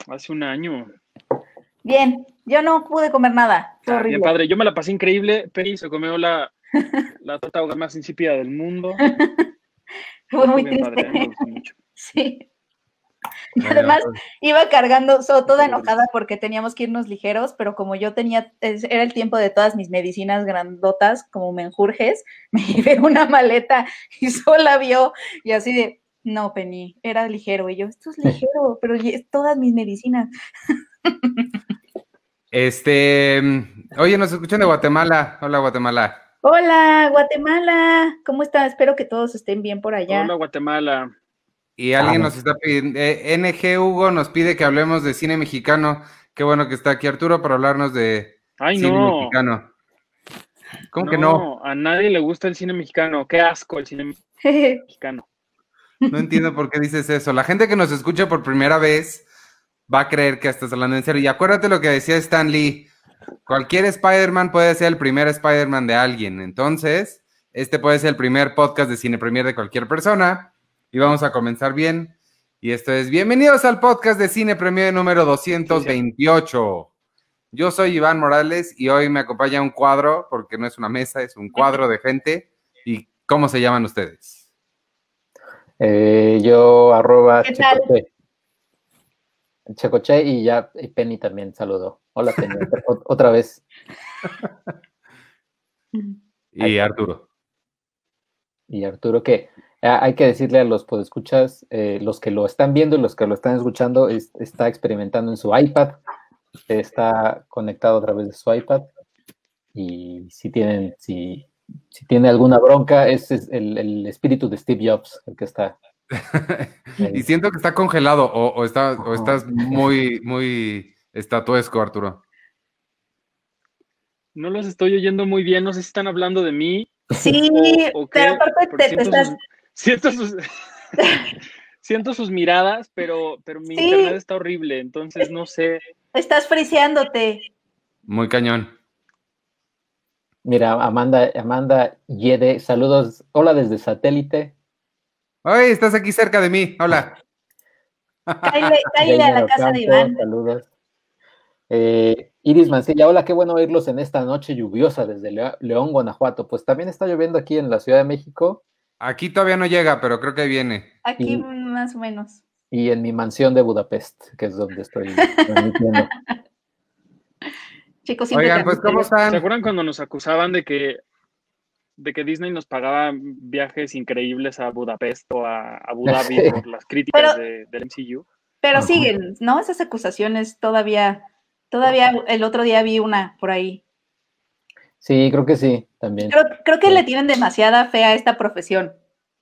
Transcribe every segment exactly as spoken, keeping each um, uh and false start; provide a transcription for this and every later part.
Hace un año. Bien, yo no pude comer nada. Fue Ah, horrible. bien padre, yo me la pasé increíble. Peri se comió la, la torta ahogada más insípida del mundo. Fue muy bien triste. padre, a mí me gustó mucho. Sí. Y Bueno, además pues, iba cargando, so, toda Poco enojada triste. porque teníamos que irnos ligeros, pero como yo tenía, es- era el tiempo de todas mis medicinas grandotas, como menjurjes, me llevé una maleta y sola vio, y así de, no, Penny, era ligero. Y yo, esto es ligero, pero y- es todas mis medicinas. este, oye, nos escuchan de Guatemala. Hola, Guatemala. Hola, Guatemala, ¿cómo están? Espero que todos estén bien por allá. Hola, Guatemala. Y alguien nos está pidiendo, eh, N G Hugo nos pide que hablemos de cine mexicano. Qué bueno que está aquí Arturo para hablarnos de Ay, cine no. mexicano. ¿Cómo no, que no? a nadie le gusta el cine mexicano. Qué asco el cine mexicano. No entiendo por qué dices eso. La gente que nos escucha por primera vez va a creer que estás hablando en serio. Y acuérdate lo que decía Stan Lee. Cualquier Spider-Man puede ser el primer Spider-Man de alguien. Entonces, este puede ser el primer podcast de Cine Premier de cualquier persona. Y vamos a comenzar bien. Y esto es Bienvenidos al podcast de Cine Premier número doscientos veintiocho. Yo soy Iván Morales y hoy me acompaña un cuadro, porque no es una mesa, es un cuadro de gente. ¿Y cómo se llaman ustedes? Eh, yo arroba ¿Qué tal? Checoche. Checoche y ya y Penny también saludó. Hola Penny, o- otra vez. Y Arturo. Y Arturo, que ah, hay que decirle a los podescuchas, eh, los que lo están viendo y los que lo están escuchando, es- está experimentando en su iPad, está conectado a través de su iPad y si tienen, si, si tiene alguna bronca, ese es el, el espíritu de Steve Jobs, el que está. Y siento que está congelado o, o, está, o estás muy, muy estatuesco, Arturo. No los estoy oyendo muy bien, no sé si están hablando de mí Sí, o, o pero qué. aparte Porque te, te siento, estás... sus, siento, sus, siento sus miradas, pero, pero mi Sí. internet está horrible, entonces no sé. Estás friseándote. Muy cañón. Mira, Amanda, Amanda Yede, saludos, hola desde satélite. ¡Ay, estás aquí cerca de mí! ¡Hola! Cáile, cáile a la casa de Iván. Saludos. Eh, Iris Mancilla, hola, qué bueno oírlos en esta noche lluviosa desde Leo- León, Guanajuato. Pues también está lloviendo aquí en la Ciudad de México. Aquí todavía no llega, pero creo que ahí viene. Aquí Y, más o menos. y en mi mansión de Budapest, que es donde estoy transmitiendo. Chicos, siempre Oigan, pues, ¿cómo transmiten. ¿Se están? acuerdan cuando nos acusaban de que, de que Disney nos pagaba viajes increíbles a Budapest o a Abu Dhabi Sí. por las críticas Pero- de, del M C U? Pero Ajá. siguen, ¿no? Esas acusaciones todavía, todavía el otro día vi una por ahí. Sí, creo que sí, también. Creo, creo que Sí. le tienen demasiada fe a esta profesión.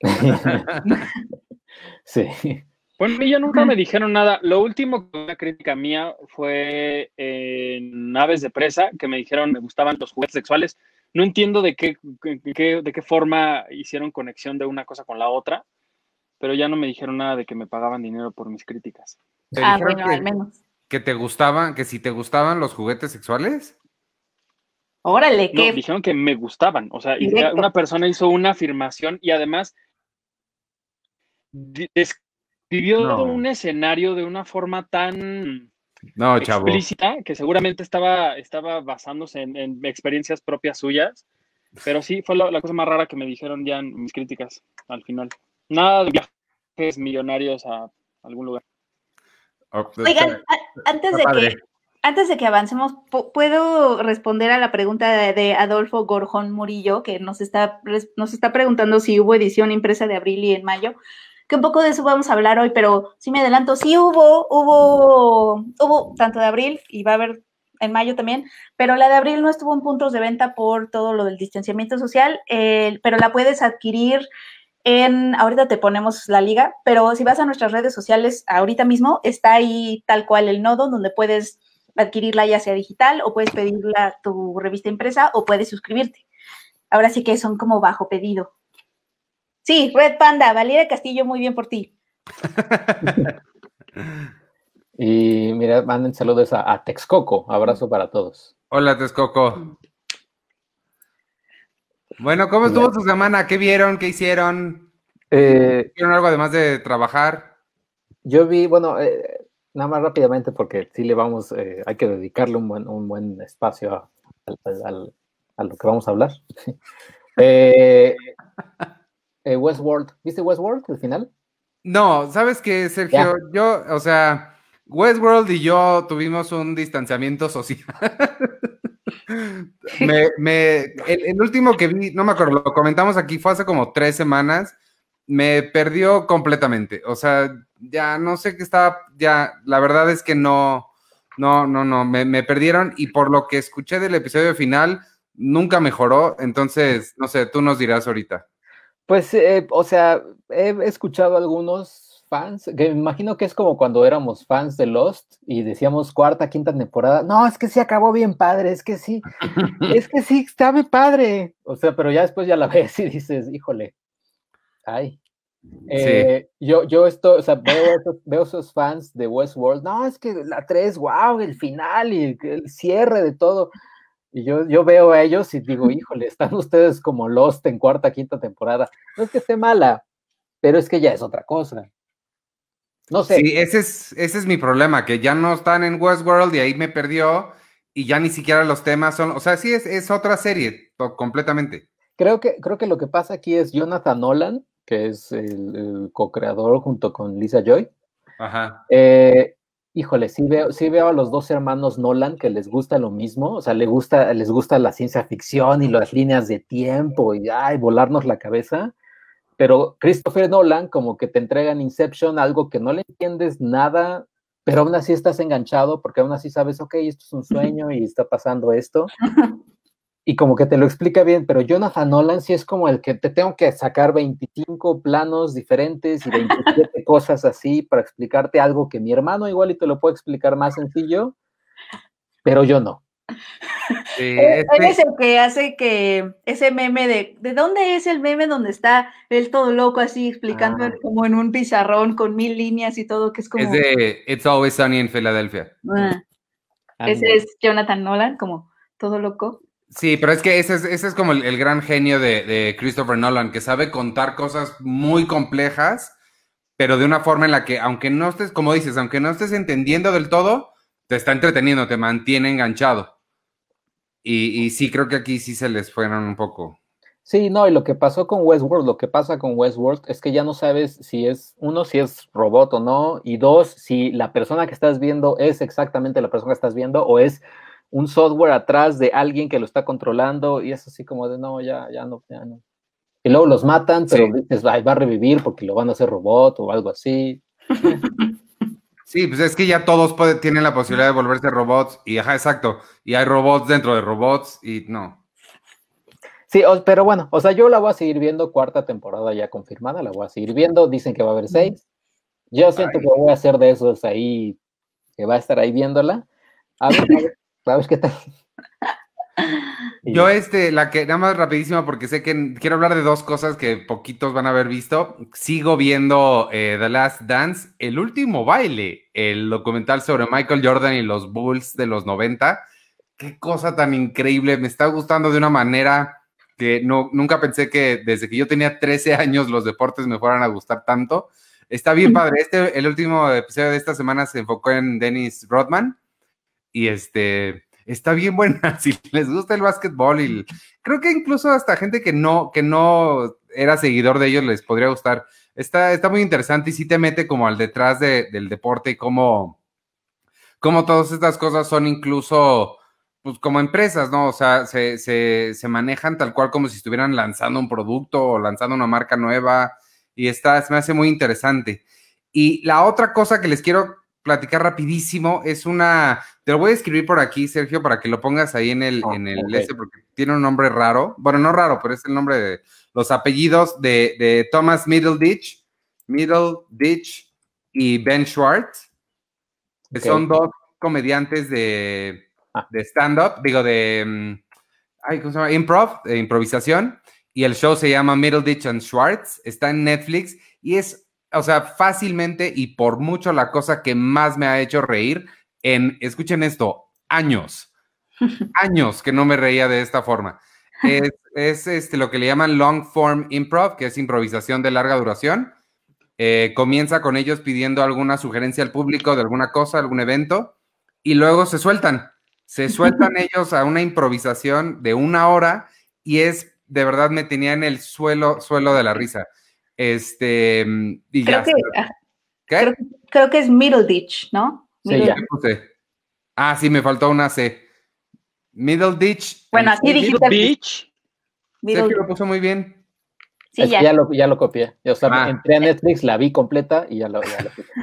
Sí. Bueno, a mí ya nunca Ujú. me dijeron nada. Lo último que una crítica mía fue en Aves de Presa, que me dijeron me gustaban los juguetes sexuales. No entiendo de qué, qué- de qué forma hicieron conexión de una cosa con la otra, pero ya no me dijeron nada de que me pagaban dinero por mis críticas. ¿Te Ah, dijeron bueno, que, al menos. que te gustaban, que si te gustaban los juguetes sexuales? Órale, No, qué dijeron que me gustaban. O sea, y- directo. una persona hizo una afirmación y además de- describió No. un escenario de una forma tan No, chavo. explícita que seguramente estaba, estaba basándose en, en experiencias propias suyas, pero sí fue la, la cosa más rara que me dijeron ya en mis críticas al final. Nada de viajes millonarios a algún lugar. Oh, Oigan, está- a- antes está de padre. que antes de que avancemos, pu- ¿puedo responder a la pregunta de, de Adolfo Gorjón Murillo, que nos está, res- nos está preguntando si hubo edición impresa de abril y en mayo? Que un poco de eso vamos a hablar hoy, pero sí me adelanto, sí hubo, hubo, hubo tanto de abril y va a haber en mayo también, pero la de abril no estuvo en puntos de venta por todo lo del distanciamiento social, eh, pero la puedes adquirir en, ahorita te ponemos la liga, pero si vas a nuestras redes sociales ahorita mismo, está ahí tal cual el nodo donde puedes adquirirla ya sea digital o puedes pedirla tu revista impresa o puedes suscribirte. Ahora sí que son como bajo pedido. Sí, Red Panda, Valeria Castillo, muy bien por ti. Y mira, manden saludos a, a Texcoco. Abrazo para todos. Hola, Texcoco. Bueno, ¿cómo estuvo su semana? ¿Qué vieron? ¿Qué hicieron? Eh, ¿Hicieron algo además de trabajar? yo vi, bueno, eh, nada más rápidamente porque sí le vamos, eh, hay que dedicarle un buen, un buen espacio a, a, a, a lo que vamos a hablar. eh, eh, Westworld, ¿viste Westworld al final? No, ¿sabes qué, Sergio? Ya. Yo, o sea, Westworld y yo tuvimos un distanciamiento social. me, me, el, el último que vi, no me acuerdo, lo comentamos aquí, fue hace como tres semanas, me perdió completamente. O sea, ya no sé qué estaba, ya, la verdad es que no, no, no, no, me, me perdieron y por lo que escuché del episodio final, nunca mejoró. Entonces, no sé, tú nos dirás ahorita. Pues, eh, o sea, he escuchado a algunos fans, que me imagino que es como cuando éramos fans de Lost y decíamos cuarta, quinta temporada, no, es que sí acabó bien padre, es que sí, es que sí, está bien padre. O sea, pero ya después ya la ves y dices, híjole, ay. Eh, sí. yo, yo esto, o sea, veo esos, veo esos fans de Westworld, no, es que la tres, wow, el final y el cierre de todo. Y yo, yo veo a ellos y digo, híjole, están ustedes como Lost en cuarta, quinta temporada. No es que esté mala, pero es que ya es otra cosa. No sé. Sí, ese es, ese es mi problema, que ya no están en Westworld y ahí me perdió y ya ni siquiera los temas son, o sea, sí es, es otra serie, completamente. Creo que, creo que lo que pasa aquí es Jonathan Nolan, que es el, el co-creador junto con Lisa Joy. Ajá. Eh, híjole, sí veo, sí veo a los dos hermanos Nolan que les gusta lo mismo, o sea, les gusta, les gusta la ciencia ficción y las líneas de tiempo y ay, volarnos la cabeza, pero Christopher Nolan como que te entrega en Inception algo que no le entiendes nada, pero aún así estás enganchado porque aún así sabes, ok, esto es un sueño y está pasando esto. Y como que te lo explica bien, pero Jonathan Nolan sí es como el que te tengo que sacar veinticinco planos diferentes y veintisiete cosas así para explicarte algo que mi hermano igual y te lo puede explicar más sencillo, pero yo no. Sí, él, este... él es el que hace que ese meme de, ¿de dónde es el meme donde está él todo loco así explicando ah. como en un pizarrón con mil líneas y todo, que es como... Es de It's Always Sunny en Filadelfia. Ah. Ese es Jonathan Nolan, como todo loco. Sí, pero es que ese es, ese es como el, el gran genio de, de Christopher Nolan, que sabe contar cosas muy complejas, pero de una forma en la que, aunque no estés, como dices, aunque no estés entendiendo del todo, te está entreteniendo, te mantiene enganchado. Y, y sí, creo que aquí sí se les fueron un poco. Sí, no, y lo que pasó con Westworld, lo que pasa con Westworld es que ya no sabes si es, uno, si es robot o no, y dos, si la persona que estás viendo es exactamente la persona que estás viendo o es un software atrás de alguien que lo está controlando, y es así como de, no, ya, ya no, ya no. Y luego los matan, pero sí. dices, va, va a revivir porque lo van a hacer robot o algo así. Sí, pues es que ya todos puede, tienen la posibilidad de volverse robots, y ajá, exacto, y hay robots dentro de robots, y no. Sí, pero bueno, o sea, yo la voy a seguir viendo, cuarta temporada ya confirmada, la voy a seguir viendo, dicen que va a haber seis. Yo siento Ay. que voy a ser de esos ahí, que va a estar ahí viéndola. A ver, a ver. ¿Sabes qué tal? Yo, este, la que, nada más rapidísimo, porque sé que quiero hablar de dos cosas que poquitos van a haber visto. Sigo viendo eh, The Last Dance, El Último Baile, el documental sobre Michael Jordan y los Bulls de los noventa. Qué cosa tan increíble, me está gustando de una manera que no, nunca pensé que desde que yo tenía trece años los deportes me fueran a gustar tanto. Está bien padre. Este, el último episodio de esta semana se enfocó en Dennis Rodman. Y este, está bien buena, si les gusta el básquetbol, y creo que incluso hasta gente que no, que no era seguidor de ellos les podría gustar. Está, está muy interesante y sí te mete como al detrás de, del deporte y cómo, cómo todas estas cosas son incluso, pues como empresas, ¿no? O sea, se, se, se manejan tal cual como si estuvieran lanzando un producto o lanzando una marca nueva, y está, se me hace muy interesante. Y la otra cosa que les quiero platicar rapidísimo, es una, te lo voy a escribir por aquí, Sergio, para que lo pongas ahí en el, oh, en el okay. este, porque tiene un nombre raro, bueno, no raro, pero es el nombre de los apellidos de, de Thomas Middleditch, Middleditch y Ben Schwartz, que okay. son dos comediantes de, ah. de stand-up, digo, de, ay, ¿cómo se llama? Improv, de improvisación, y el show se llama Middleditch and Schwartz, está en Netflix, y es o sea, fácilmente y por mucho la cosa que más me ha hecho reír en, escuchen esto, años, años que no me reía de esta forma. Es, es este, lo que le llaman long form improv, que es improvisación de larga duración. Eh, comienza con ellos pidiendo alguna sugerencia al público de alguna cosa, algún evento, y luego se sueltan. Se sueltan ellos a una improvisación de una hora y es, de verdad, me tenía en el suelo, suelo de la risa. Este, y creo ya. Que, ¿Qué? Creo, creo que es Middleditch, ¿no? Sí, Middle... ya. ¿Qué puse? Ah, sí, me faltó una C. Middleditch. Bueno, así dijiste. Beach. Sergio lo puso muy bien. Sí, es ya. que ya lo, ya lo copié. O sea, Ah. entré a Netflix, la vi completa y ya lo, ya lo puse.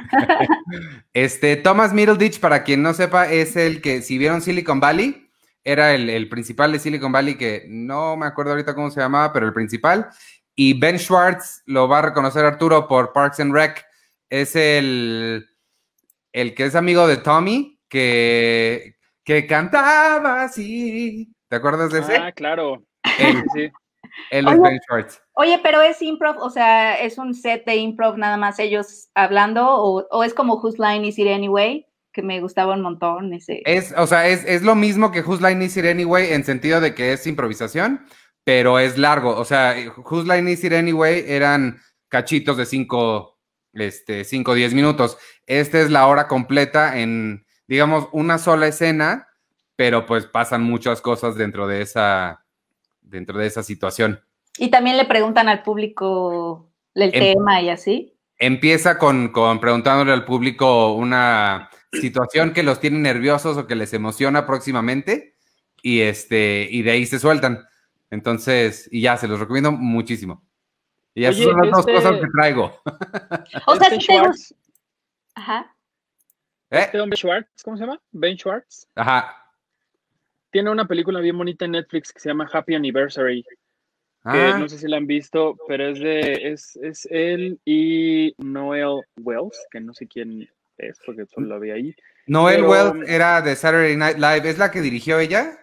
Este, Thomas Middleditch, para quien no sepa, es el que, si vieron Silicon Valley, era el, el principal de Silicon Valley, que no me acuerdo ahorita cómo se llamaba, pero el principal. Y Ben Schwartz, lo va a reconocer Arturo por Parks and Rec, es el, el que es amigo de Tommy, que, que cantaba así. ¿Te acuerdas de ese? Ah, claro. Él, Sí. él es Oye, Ben Schwartz. Oye, pero es improv, o sea, ¿es un set de improv nada más ellos hablando? ¿O, o es como Whose Line Is It Anyway? Que me gustaba un montón ese. Es, o sea, es, es lo mismo que Whose Line Is It Anyway en sentido de que es improvisación, pero es largo. O sea, Whose Line Is It Anyway eran cachitos de cinco, este, cinco, diez minutos. Esta es la hora completa en, digamos, una sola escena, pero pues pasan muchas cosas dentro de esa, dentro de esa situación. Y también le preguntan al público el Em- tema y así. Empieza con, con preguntándole al público una situación que los tiene nerviosos o que les emociona próximamente y, este, y de ahí se sueltan. Entonces, y ya, se los recomiendo muchísimo. Y esas Oye, son las dos este- cosas que traigo. O sea, Este si te gusta. Schwartz, Ajá. ¿Eh? este hombre Schwartz, ¿cómo se llama? Ben Schwartz. Ajá. Tiene una película bien bonita en Netflix que se llama Happy Anniversary, que Ah, no sé si la han visto, pero es de, es, es él y Noel Wells, que no sé quién es, porque solo lo vi ahí. Noel pero- Wells era de Saturday Night Live. ¿Es la que dirigió ella?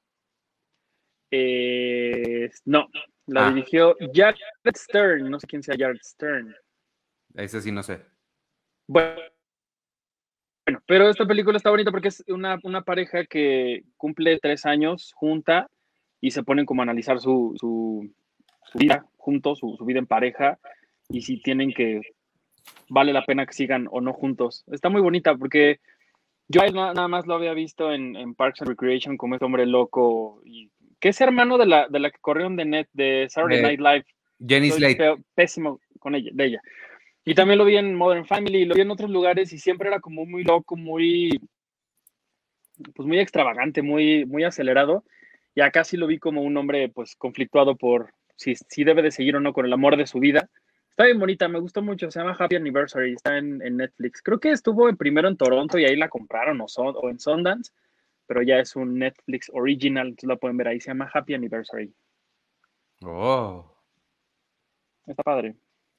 Eh, no, la Ah. dirigió Jared Stern, no sé quién sea Jared Stern. Ese sí no sé. Bueno, bueno, pero esta película está bonita porque es una, una pareja que cumple tres años junta y se ponen como a analizar su, su, su vida juntos, su, su vida en pareja, y si tienen que, vale la pena que sigan o no juntos. Está muy bonita porque yo a él na- nada más lo había visto en, en Parks and Recreation como este hombre loco, y que es hermano de la, de la que corrieron de net de Saturday Eh, Night Live. Jenny Soy Slate. feo- pésimo con ella, de ella. Y también lo vi en Modern Family, lo vi en otros lugares y siempre era como muy loco, muy, pues muy extravagante, muy, muy acelerado. Y acá sí lo vi como un hombre pues conflictuado por si, si debe de seguir o no con el amor de su vida. Está bien bonita, me gustó mucho, se llama Happy Anniversary, está en, en Netflix. Creo que estuvo en primero en Toronto y ahí la compraron o, son, o en Sundance, pero ya es un Netflix original, entonces la pueden ver ahí, se llama Happy Anniversary. Oh. Está padre.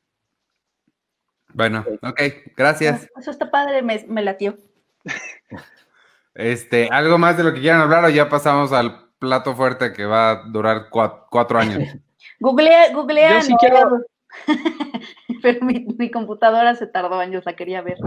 Bueno, ok, gracias. Eso está padre, me, me latió. Este, ¿algo más de lo que quieran hablar o ya pasamos al plato fuerte que va a durar cuatro, cuatro años? Googlea, googlea. Yo sí no, quiero- Pero mi, mi computadora se tardó años, la quería ver.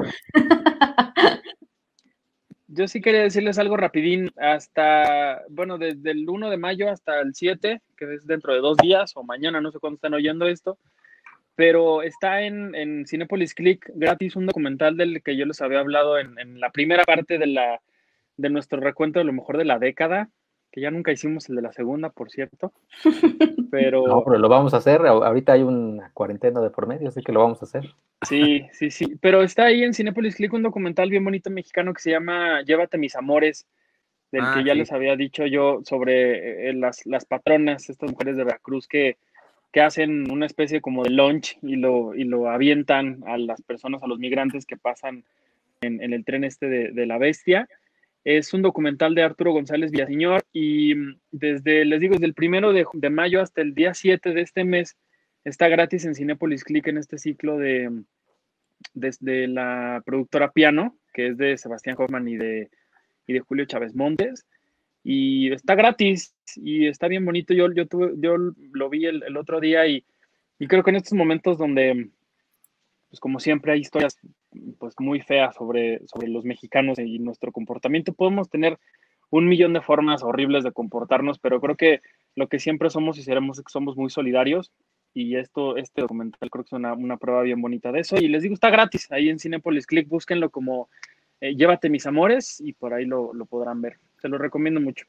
Yo sí quería decirles algo rapidín, hasta, bueno, desde el uno de mayo hasta el siete, que es dentro de dos días, o mañana, no sé cuándo están oyendo esto, pero está en, en Cinépolis Click gratis un documental del que yo les había hablado en, en la primera parte de, la, de nuestro recuento de lo mejor de la década, que ya nunca hicimos el de la segunda, por cierto, pero... No, pero lo vamos a hacer. Ahorita hay una cuarentena de por medio, así que lo vamos a hacer. Sí, sí, sí, pero está ahí en Cinépolis Click un documental bien bonito mexicano que se llama Llévate mis amores, del Ah, que ya sí. les había dicho yo sobre eh, las, las patronas, estas mujeres de Veracruz que, que hacen una especie como de lunch y lo, y lo avientan a las personas, a los migrantes que pasan en, en el tren este de, de la bestia. Es un documental de Arturo González Villaseñor y mm, desde, les digo, desde el primero de, de mayo hasta el día siete de este mes está gratis en Cinépolis Click en este ciclo de desde la productora Piano, que es de Sebastián Hoffman y de, y de Julio Chávez Montes, y está gratis y está bien bonito. Yo, yo, tuve, yo lo vi el, el otro día y, y creo que en estos momentos donde, pues como siempre, hay historias pues muy feas sobre, sobre los mexicanos y nuestro comportamiento, podemos tener un millón de formas horribles de comportarnos, pero creo que lo que siempre somos y seremos es que somos muy solidarios y esto, este documental creo que es una, una prueba bien bonita de eso. Y les digo, está gratis ahí en Cinépolis Click, búsquenlo como eh, Llévate mis amores y por ahí lo, lo podrán ver. Se lo recomiendo mucho.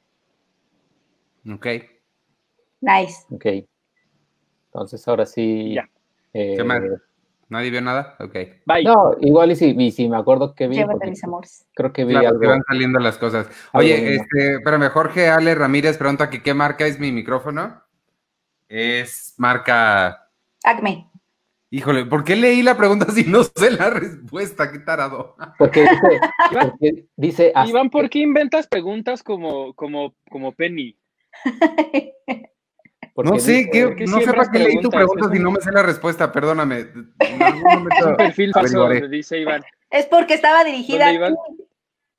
Ok. Nice. Ok. Entonces ahora sí. Ya. Eh, ¿Qué más? ¿Nadie vio nada? Ok. Bye. No, igual y si, y si me acuerdo que vi. Llévate mis amores. Creo que vi Claro, algo. que van saliendo las cosas. Oye, este, espérame, Jorge Ale Ramírez pregunta que qué marca es mi micrófono. Es marca... Acme. Híjole, ¿por qué leí la pregunta si no sé la respuesta? Qué tarado. Porque dice, porque dice hasta- Iván, ¿por qué inventas preguntas como, como, como Penny? porque No sé, dice- qué, ¿por qué no sé siembras para qué leí tu preguntas? pregunta Es si un- no me sé la respuesta, perdóname. En algún momento Es un perfil falso, averiguaré. dice Iván. Es porque estaba dirigida ¿Dónde, a Iván? ti.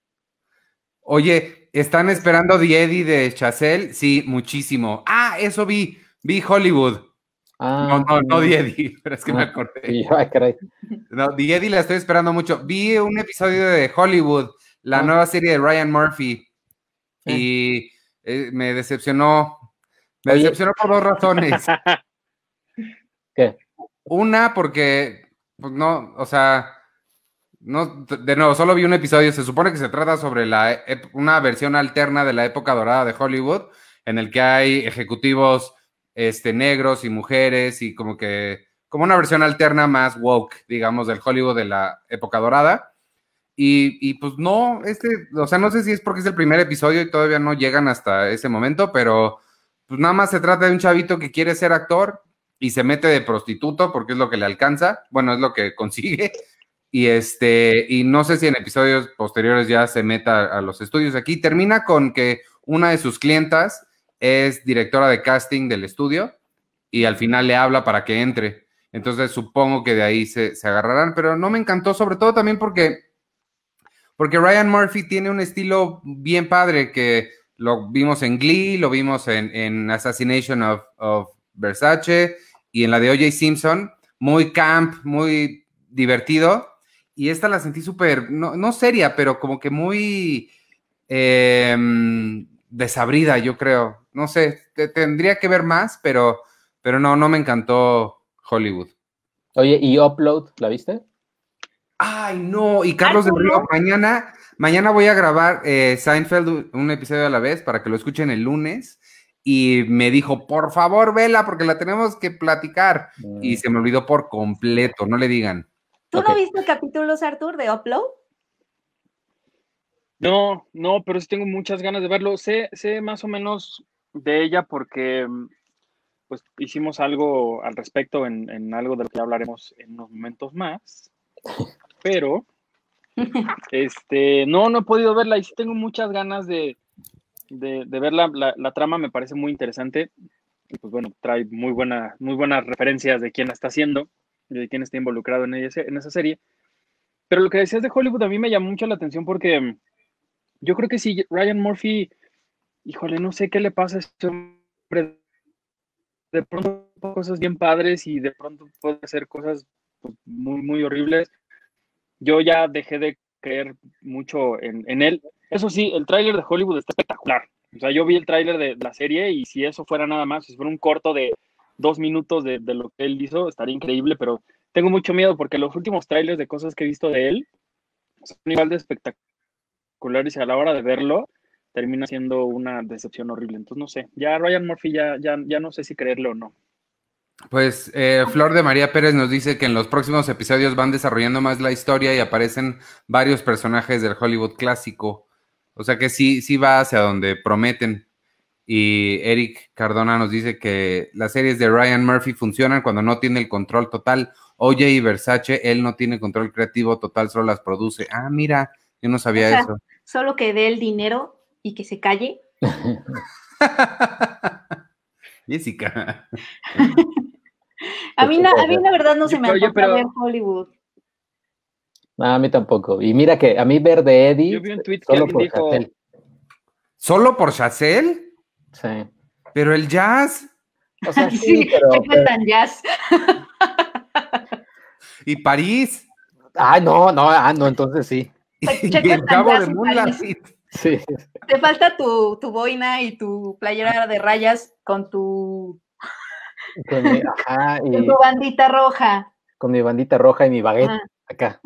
Oye, ¿están esperando The Eddie de Chazelle? Sí, muchísimo. Ah, eso vi, vi Hollywood. Ah, No, no, no The Eddie, pero es que me ah, acordé. y yo, ay, caray. No, The Eddie la estoy esperando mucho. Vi un episodio de Hollywood, la Ah. nueva serie de Ryan Murphy, y eh, me decepcionó. Me Oye. decepcionó por dos razones. ¿Qué? Una, porque, pues no, o sea, no, de nuevo, solo vi un episodio. Se supone que se trata sobre la, ep- una versión alterna de la época dorada de Hollywood, en el que hay ejecutivos este, negros y mujeres, y como que, como una versión alterna más woke, digamos, del Hollywood de la época dorada. Y, y pues no, este, o sea, no sé si es porque es el primer episodio y todavía no llegan hasta ese momento, pero pues nada más se trata de un chavito que quiere ser actor y se mete de prostituto porque es lo que le alcanza, bueno, es lo que consigue. Y este, y no sé si en episodios posteriores ya se meta a los estudios aquí. Termina con que una de sus clientas es directora de casting del estudio y al final le habla para que entre. Entonces supongo que de ahí se, se agarrarán, pero no me encantó, sobre todo también porque, porque Ryan Murphy tiene un estilo bien padre que lo vimos en Glee, lo vimos en, en Assassination of, of Versace y en la de O J Simpson, muy camp, muy divertido. Y esta la sentí súper, no, no seria, pero como que muy eh, desabrida, yo creo. No sé, te, tendría que ver más, pero, pero no, no me encantó Hollywood. Oye, ¿y Upload, la viste? Ay, no, y Carlos del Río, mañana, mañana voy a grabar eh, Seinfeld un episodio a la vez para que lo escuchen el lunes. Y me dijo, por favor, vela, porque la tenemos que platicar. Mm. Y se me olvidó por completo, no le digan. ¿Tú Okay. no viste capítulos, Artur, de Upload? No, no, pero sí tengo muchas ganas de verlo. Sé, sé más o menos de ella porque pues hicimos algo al respecto en, en algo de lo que hablaremos en unos momentos más. Pero este, no, no he podido verla y sí tengo muchas ganas de, de, de verla. La, la trama me parece muy interesante. Y pues bueno, trae muy, buena, muy buenas referencias de quién la está haciendo, de quién está involucrado en, ella, en esa serie. Pero lo que decías de Hollywood a mí me llamó mucho la atención porque yo creo que si Ryan Murphy, híjole, no sé qué le pasa a este hombre, de pronto cosas bien padres y de pronto puede hacer cosas pues, muy, muy horribles. Yo ya dejé de creer mucho en, en él. Eso sí, el tráiler de Hollywood está espectacular. O sea, yo vi el tráiler de la serie y si eso fuera nada más, si fuera un corto de dos minutos de, de lo que él hizo, estaría increíble, pero tengo mucho miedo porque los últimos trailers de cosas que he visto de él son igual de espectaculares y a la hora de verlo termina siendo una decepción horrible. Entonces, no sé, ya Ryan Murphy ya, ya, ya no sé si creerlo o no. Pues eh, Flor de María Pérez nos dice que en los próximos episodios van desarrollando más la historia y aparecen varios personajes del Hollywood clásico. O sea que sí, sí va hacia donde prometen. Y Eric Cardona nos dice que las series de Ryan Murphy funcionan cuando no tiene el control total. O J y Versace, él no tiene control creativo total, solo las produce. Ah, mira, yo no sabía o sea, eso. Solo que dé el dinero y que se calle. Jessica. a, mí na, a mí la verdad no se me antoja pero... ver Hollywood. No, a mí tampoco. Y mira que a mí ver de Eddie yo vi un tweet solo que por dijo... Chazelle. ¿Solo por Chazelle? Sí. Pero el jazz. O sea, sí, sí pero, ¿qué pero... tan jazz? ¿Y París? Ah, no, no, ah, no, entonces sí. Y el Cabo de Moonlight. Sí. Te falta tu, tu boina y tu playera de rayas con tu Con mi, ajá, y Con tu bandita roja. con mi bandita roja y mi baguette Ah. acá.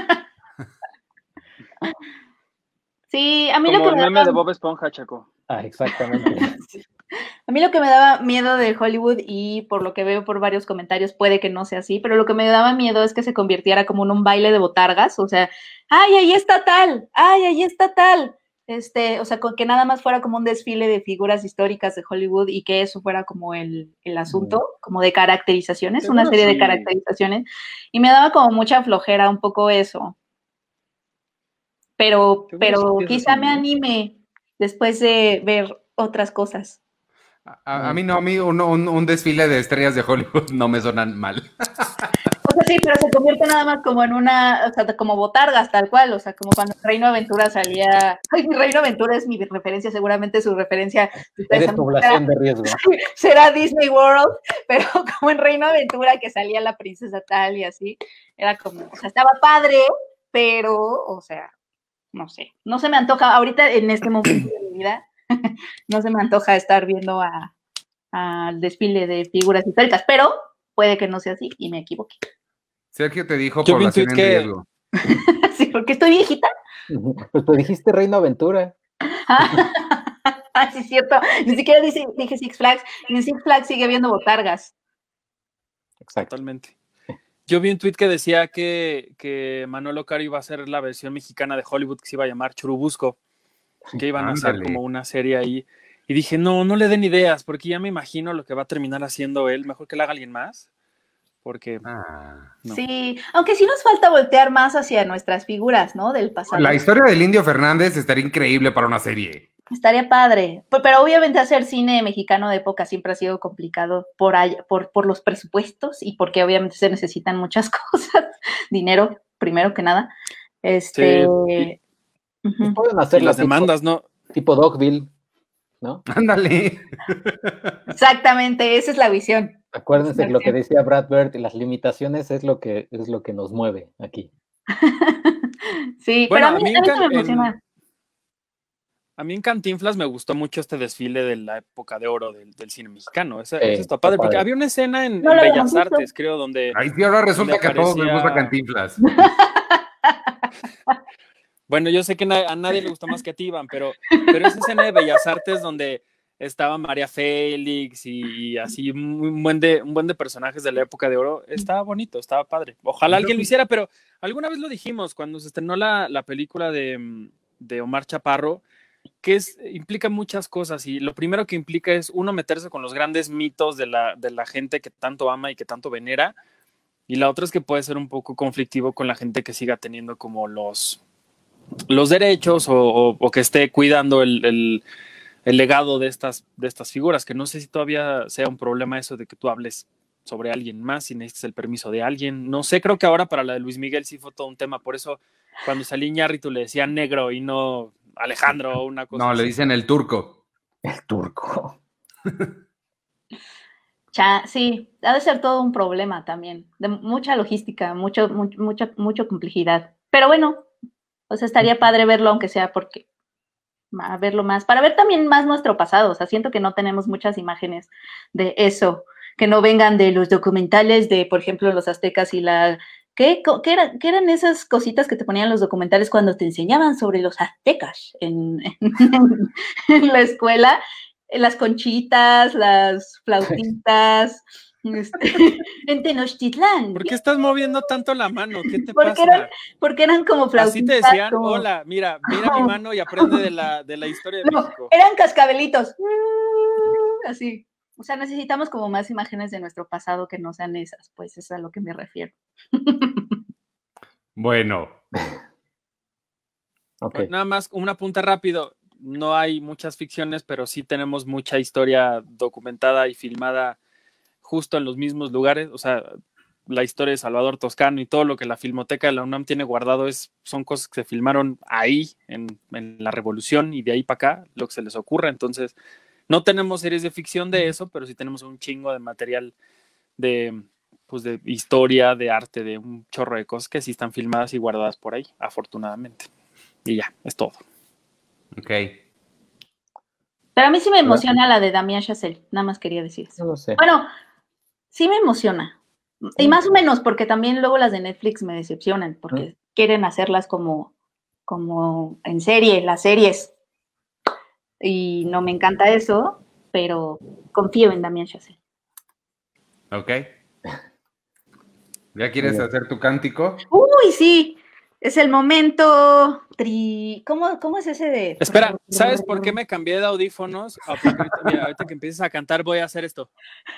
Sí, a mí Como lo que el me meme daba, de Bob Esponja, Chaco. Ah, exactamente. a mí lo que me daba miedo de Hollywood, y por lo que veo por varios comentarios puede que no sea así, pero lo que me daba miedo es que se convirtiera como en un baile de botargas, o sea, ay, ahí está tal, ay, ahí está tal, este, o sea, con que nada más fuera como un desfile de figuras históricas de Hollywood y que eso fuera como el, el asunto, Mm. como de caracterizaciones, Seguro una serie de sí. caracterizaciones, y me daba como mucha flojera un poco eso. Pero, Seguro pero sí es quizá así, me ¿eh? anime después de ver otras cosas. A, a mí no, a mí un, un, un desfile de estrellas de Hollywood no me suenan mal. O sea, sí, pero se convierte nada más como en una, o sea, como botargas, tal cual, o sea, como cuando Reino Aventura salía, ay, mi Reino Aventura es mi referencia, seguramente su referencia, ustedes Eres saben, población será, de riesgo. será Disney World, pero como en Reino Aventura que salía la princesa tal y así, era como, o sea, estaba padre, pero, o sea, no sé, no se me antoja, ahorita en este momento de mi vida, no se me antoja estar viendo a, al desfile de figuras históricas, pero puede que no sea así y me equivoque. Sergio te dijo Yo vi un población tweet en que riesgo. Sí, porque estoy viejita. Pues tú dijiste Reino Aventura. Ah, sí, es cierto. Ni siquiera dije, dije Six Flags. Y en Six Flags sigue habiendo botargas. Exacto. totalmente. Yo vi un tweet que decía que, que Manolo Caro iba a ser la versión mexicana de Hollywood que se iba a llamar Churubusco, que iban a hacer Ándale. como una serie ahí. Y dije, no, no le den ideas, porque ya me imagino lo que va a terminar haciendo él. Mejor que le haga alguien más, porque Ah. no. Sí, aunque sí nos falta voltear más hacia nuestras figuras, ¿no? Del pasado. La historia del Indio Fernández estaría increíble para una serie. Estaría padre. Pero, pero obviamente hacer cine mexicano de época siempre ha sido complicado por, ahí, por, por los presupuestos y porque obviamente se necesitan muchas cosas. Dinero, primero que nada. Este. Sí. Uh-huh. Pues pueden Y hacerla las tipo, demandas, ¿no? tipo Dogville, ¿no? Ándale. Exactamente, esa es la visión. Acuérdense Es que lo que la decía Brad Bird, las limitaciones es lo que es lo que nos mueve aquí. Sí, Bueno, pero a mí, a mí a mí en, se me en, emociona. a mí en Cantinflas me gustó mucho este desfile de la época de oro del, del cine mexicano. Esa, Sí, eso está está padre, porque padre. había una escena en, No en lo habíamos Bellas visto. Artes, creo, donde, Ay, sí, ahora donde resulta que a todos les gusta aparecía... Cantinflas. Bueno, yo sé que na- a nadie le gusta más que a ti, Iván, pero, pero esa escena de Bellas Artes donde estaba María Félix y, y así un, un buen de, un buen de personajes de la época de oro, estaba bonito, estaba padre. Ojalá alguien lo hiciera, pero alguna vez lo dijimos cuando se estrenó la, la película de, de Omar Chaparro, que es, implica muchas cosas y lo primero que implica es uno meterse con los grandes mitos de la, de la gente que tanto ama y que tanto venera, y la otra es que puede ser un poco conflictivo con la gente que siga teniendo como los, los derechos o, o, o que esté cuidando el, el, el legado de estas, de estas figuras, que no sé si todavía sea un problema eso de que tú hables sobre alguien más y necesites el permiso de alguien. No sé, creo que ahora para la de Luis Miguel sí fue todo un tema, por eso cuando salí Iñárritu le decían negro y no Alejandro o una cosa No, así. le dicen el turco. El turco. Cha, sí, ha de ser todo un problema también, de mucha logística, mucho, mucho, mucha, mucha complejidad. Pero bueno, o sea, estaría padre verlo, aunque sea porque a verlo más, para ver también más nuestro pasado. O sea, siento que no tenemos muchas imágenes de eso, que no vengan de los documentales de, por ejemplo, los aztecas y la... ¿Qué, qué, era, ¿Qué eran esas cositas que te ponían los documentales cuando te enseñaban sobre los aztecas en, en, en la escuela? Las conchitas, las flautitas, este, en Tenochtitlán. ¿Por qué estás moviendo tanto la mano? ¿Qué te porque pasa? Eran, porque eran como flautitas. Así te decían, como... hola, mira, mira mi mano y aprende de la, de la historia de no, México. Eran cascabelitos. Así. O sea, necesitamos como más imágenes de nuestro pasado que no sean esas, pues es a lo que me refiero. Bueno. Okay. Nada más, un apunte rápido. No hay muchas ficciones, pero sí tenemos mucha historia documentada y filmada justo en los mismos lugares. O sea, la historia de Salvador Toscano y todo lo que la Filmoteca de la UNAM tiene guardado es, son cosas que se filmaron ahí, en, en la Revolución, y de ahí para acá, lo que se les ocurra. Entonces, no tenemos series de ficción de eso, pero sí tenemos un chingo de material de, pues de historia, de arte, de un chorro de cosas que sí están filmadas y guardadas por ahí, afortunadamente. Y ya, es todo. Ok. Pero a mí sí me emociona la de Damien Chazelle, nada más quería decir eso. No lo sé. Bueno, sí me emociona. Y más o menos, porque también luego las de Netflix me decepcionan, porque ¿Mm? quieren hacerlas como, como en serie, las series. Y no me encanta eso, pero confío en Damien Chazelle. Ok. ¿Ya quieres hacer tu cántico? Uy, sí. Es el momento tri... ¿Cómo, ¿Cómo es ese de...? Espera, ¿sabes por qué me cambié de audífonos? Ah, porque ahorita, mira, ahorita que empieces a cantar voy a hacer esto.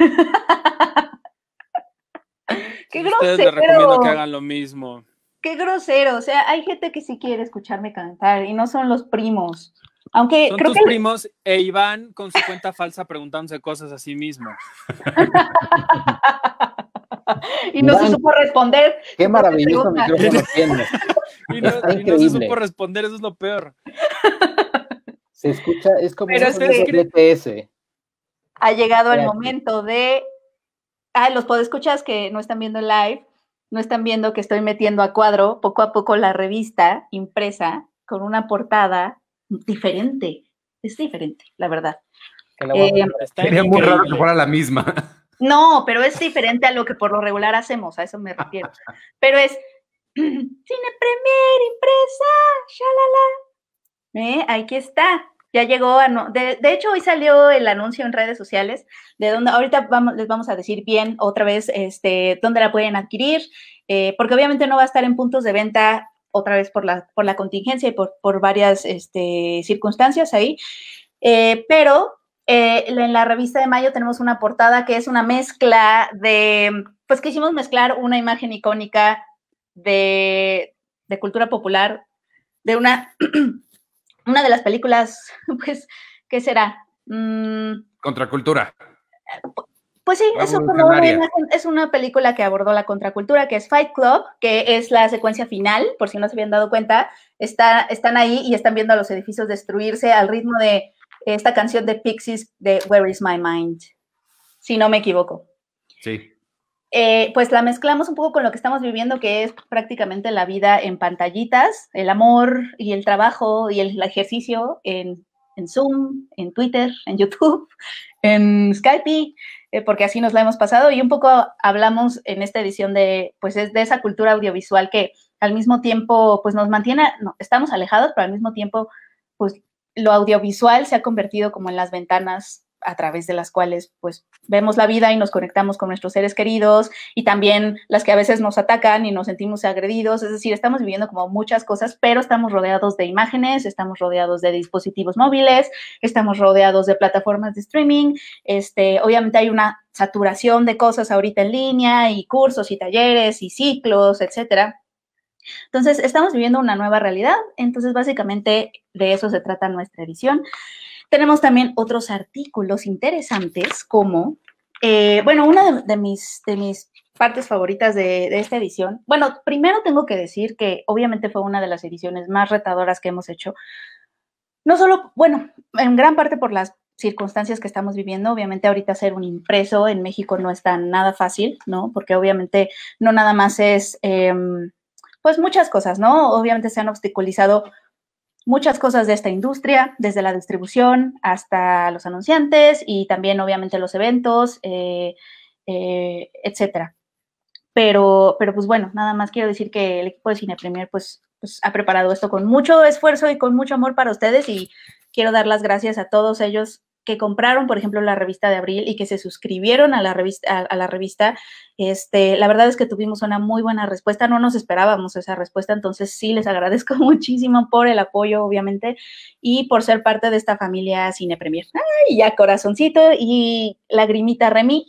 ¡Qué Ustedes grosero! les recomiendo que hagan lo mismo. ¡Qué grosero! O sea, hay gente que sí quiere escucharme cantar y no son los primos. Aunque son creo tus que... primos e Iván con su cuenta falsa preguntándose cosas a sí mismo. Y no Iván, se supo responder. Qué maravilloso micrófono tienes. Y no, y no se supo responder, eso es lo peor. Se escucha, es como Pero un sonido de B T S. Ha llegado el momento de... Ah, los podescuchas que no están viendo el live, no están viendo que estoy metiendo a cuadro poco a poco la revista impresa con una portada diferente. Es diferente, la verdad. Eh, sería muy raro que fuera la misma. No, pero es diferente a lo que por lo regular hacemos, a eso me refiero. Pero es Cine Premier impresa, shalala. ¿Eh? Aquí está. Ya llegó, a no, de, de hecho hoy salió el anuncio en redes sociales, de donde ahorita vamos, les vamos a decir bien otra vez este, dónde la pueden adquirir, eh, porque obviamente no va a estar en puntos de venta otra vez por la, por la contingencia y por, por varias este, circunstancias ahí, eh, pero eh, en la revista de mayo tenemos una portada que es una mezcla de, pues quisimos mezclar una imagen icónica de, de cultura popular, de una... Una de las películas, pues, ¿qué será? Mm, Contracultura. Pues sí, es una, es una película que abordó la contracultura, que es Fight Club, que es la secuencia final, por si no se habían dado cuenta. Está, están ahí y están viendo a los edificios destruirse al ritmo de esta canción de Pixies de Where is My Mind, si no me equivoco. Sí. Eh, pues la mezclamos un poco con lo que estamos viviendo, que es prácticamente la vida en pantallitas, el amor y el trabajo y el ejercicio en, en Zoom, en Twitter, en YouTube, en Skype, eh, porque así nos la hemos pasado y un poco hablamos en esta edición de, pues es de esa cultura audiovisual que al mismo tiempo, pues nos mantiene, no, estamos alejados, pero al mismo tiempo, pues lo audiovisual se ha convertido como en las ventanas a través de las cuales pues vemos la vida y nos conectamos con nuestros seres queridos y también las que a veces nos atacan y nos sentimos agredidos, es decir, estamos viviendo como muchas cosas, pero estamos rodeados de imágenes, estamos rodeados de dispositivos móviles, estamos rodeados de plataformas de streaming, este, obviamente hay una saturación de cosas ahorita en línea y cursos y talleres y ciclos, etcétera. Entonces, estamos viviendo una nueva realidad, entonces básicamente de eso se trata nuestra edición. Tenemos también otros artículos interesantes como, eh, bueno, una de, de, mis, de mis partes favoritas de, de esta edición, bueno, primero tengo que decir que obviamente fue una de las ediciones más retadoras que hemos hecho, no solo, bueno, en gran parte por las circunstancias que estamos viviendo, obviamente ahorita hacer un impreso en México no está nada fácil, ¿no? Porque obviamente no nada más es, eh, pues muchas cosas, ¿no? Obviamente se han obstaculizado muchas cosas de esta industria, desde la distribución hasta los anunciantes y también obviamente los eventos, eh, eh, etcétera. Pero, pero pues bueno, nada más quiero decir que el equipo de Cine Premier pues, pues ha preparado esto con mucho esfuerzo y con mucho amor para ustedes y quiero dar las gracias a todos ellos que compraron, por ejemplo, la revista de abril y que se suscribieron a la revista. A, a la revista. Este, la verdad es que tuvimos una muy buena respuesta, no nos esperábamos esa respuesta, entonces sí les agradezco muchísimo por el apoyo, obviamente, y por ser parte de esta familia Cine Premier. ¡Ay, ya corazoncito y lagrimita Remy!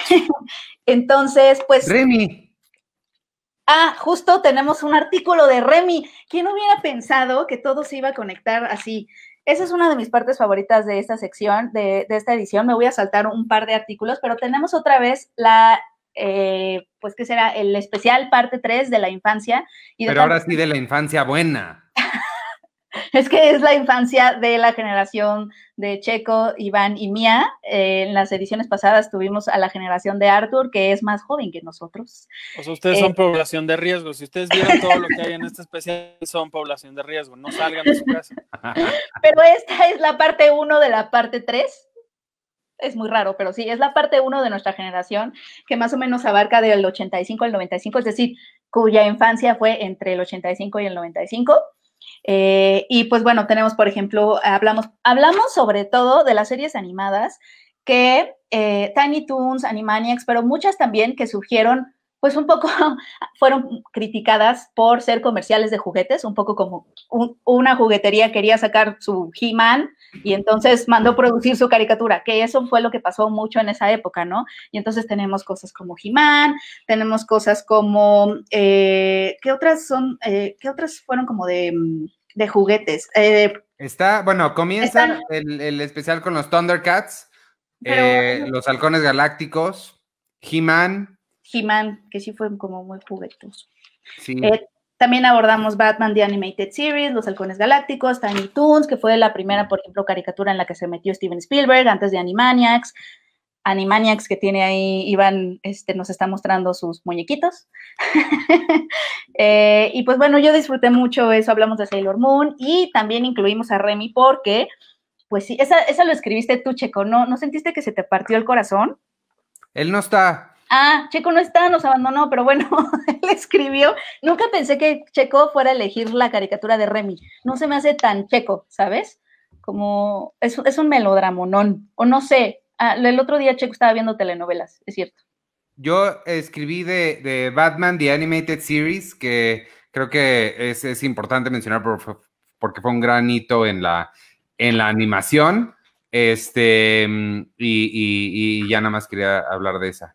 Entonces, pues... Remy. Ah, justo tenemos un artículo de Remy. ¿Quién hubiera pensado que todo se iba a conectar así? Esa es una de mis partes favoritas de esta sección, de, de esta edición. Me voy a saltar un par de artículos, pero tenemos otra vez la, eh, pues, ¿qué será? El especial parte tres de la infancia. Y de pero ahora sí de la infancia buena. Es que es la infancia de la generación de Checo, Iván y Mía. Eh, en las ediciones pasadas tuvimos a la generación de Arthur, que es más joven que nosotros. O sea, ustedes eh, son población de riesgo. Si ustedes vieron todo lo que hay en este especial, son población de riesgo. No salgan de su casa. Pero esta es la parte uno de la parte tres. es muy raro, pero sí, es la parte uno de nuestra generación que más o menos abarca del ochenta y cinco al noventa y cinco, es decir, cuya infancia fue entre el ochenta y cinco y el noventa y cinco. Eh, y pues bueno, tenemos, por ejemplo, hablamos, hablamos sobre todo de las series animadas que eh, Tiny Toons, Animaniacs, pero muchas también que surgieron, pues un poco, fueron criticadas por ser comerciales de juguetes, un poco como un, una juguetería quería sacar su He-Man y entonces mandó producir su caricatura, que eso fue lo que pasó mucho en esa época, ¿no? Y entonces tenemos cosas como He-Man, tenemos cosas como, eh, ¿qué otras son, eh, qué otras fueron como de, de juguetes? Eh, Está, bueno, comienza están, el, el especial con los Thundercats, pero eh, los Halcones Galácticos, He-Man. He-Man, que sí fue como muy juguetoso. Sí. Eh, también abordamos Batman The Animated Series, Los Halcones Galácticos, Tiny Toons, que fue la primera, por ejemplo, caricatura en la que se metió Steven Spielberg, antes de Animaniacs. Animaniacs, que tiene ahí, Iván este, nos está mostrando sus muñequitos. eh, y pues bueno, yo disfruté mucho eso, hablamos de Sailor Moon, y también incluimos a Remy porque, pues sí, esa, esa lo escribiste tú, Checo, ¿no? ¿No sentiste que se te partió el corazón? Él no está. Ah, Checo no está, nos abandonó, pero bueno, él escribió. Nunca pensé que Checo fuera a elegir la caricatura de Remy. No se me hace tan Checo, ¿sabes? Como es, es un melodramonón, o no sé. Ah, el otro día Checo estaba viendo telenovelas, es cierto. Yo escribí de, de Batman The Animated Series, que creo que es, es importante mencionar por, porque fue un gran hito en la, en la animación. Este, y, y, y ya nada más quería hablar de esa.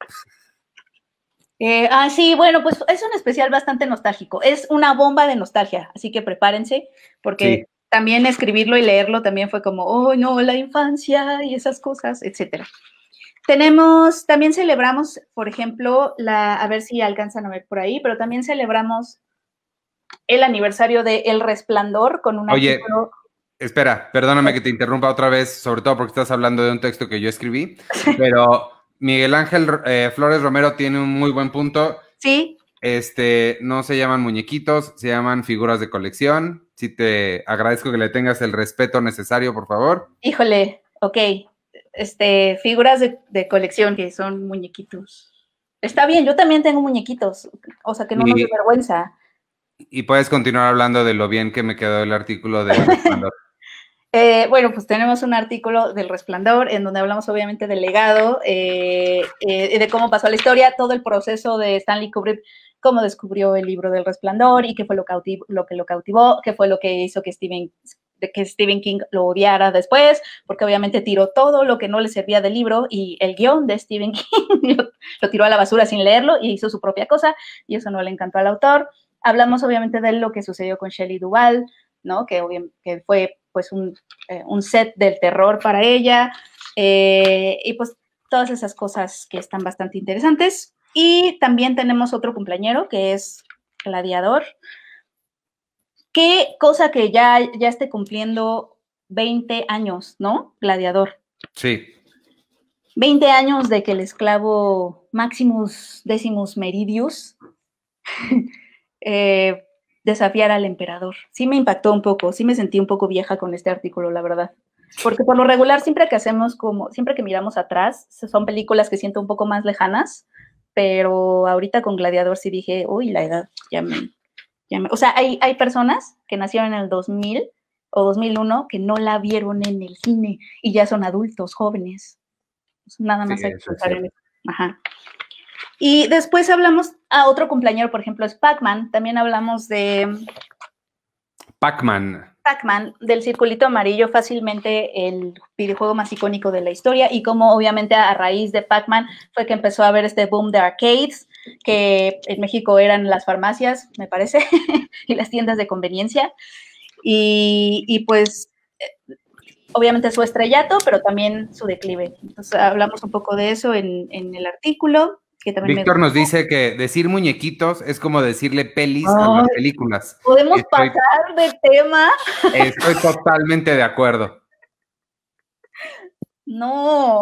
Eh, ah, sí, bueno, pues es un especial bastante nostálgico. Es una bomba de nostalgia, así que prepárense, porque sí. También escribirlo y leerlo también fue como, oh, no, la infancia y esas cosas, etcétera. Tenemos, también celebramos, por ejemplo, la, a ver si alcanzan a ver por ahí, pero también celebramos el aniversario de El Resplandor con un Oye, artículo. Espera, perdóname que te interrumpa otra vez, sobre todo porque estás hablando de un texto que yo escribí, pero Miguel Ángel eh, Flores Romero tiene un muy buen punto. Sí. Este, no se llaman muñequitos, se llaman figuras de colección. Sí te agradezco que le tengas el respeto necesario, por favor. Híjole, ok. Este, figuras de, de colección que son muñequitos. Está bien, yo también tengo muñequitos, o sea que no y, nos dé vergüenza. Y puedes continuar hablando de lo bien que me quedó el artículo del Resplandor. Eh, bueno, pues tenemos un artículo del Resplandor en donde hablamos obviamente del legado, eh, eh, de cómo pasó la historia, todo el proceso de Stanley Kubrick, cómo descubrió el libro del Resplandor y qué fue lo, cautiv lo que lo cautivó, qué fue lo que hizo que Stephen, que Stephen King lo odiara después, porque obviamente tiró todo lo que no le servía del libro y el guión de Stephen King lo, lo tiró a la basura sin leerlo y hizo su propia cosa y eso no le encantó al autor. Hablamos obviamente de lo que sucedió con Shelley Duvall, ¿no? Que, que fue pues un, eh, un set del terror para ella, eh, y pues todas esas cosas que están bastante interesantes. Y también tenemos otro cumpleañero que es Gladiador. Qué cosa que ya, ya esté cumpliendo veinte años, ¿no? Gladiador. Sí. veinte años de que el esclavo Maximus Decimus Meridius eh, desafiar al emperador. Sí me impactó un poco, sí me sentí un poco vieja con este artículo, la verdad. Porque por lo regular, siempre que hacemos como, siempre que miramos atrás, son películas que siento un poco más lejanas, pero ahorita con Gladiador sí dije, uy, la edad, ya me... Ya me... O sea, hay, hay personas que nacieron en el dos mil o dos mil uno que no la vieron en el cine y ya son adultos, jóvenes. Nada más sí, hay que pensar en eso. Ajá. Y después hablamos a otro cumpleañero, por ejemplo, es Pac-Man. También hablamos de... Pac-Man. Pac-Man, del circulito amarillo, fácilmente el videojuego más icónico de la historia, y como obviamente a raíz de Pac-Man fue que empezó a haber este boom de arcades, que en México eran las farmacias, me parece, y las tiendas de conveniencia. Y, y pues... obviamente su estrellato, pero también su declive. Entonces hablamos un poco de eso en, en el artículo. Que también Víctor me... nos dice que decir muñequitos es como decirle pelis Ay, a las películas. ¿Podemos estoy, pasar de tema? Estoy totalmente de acuerdo. No.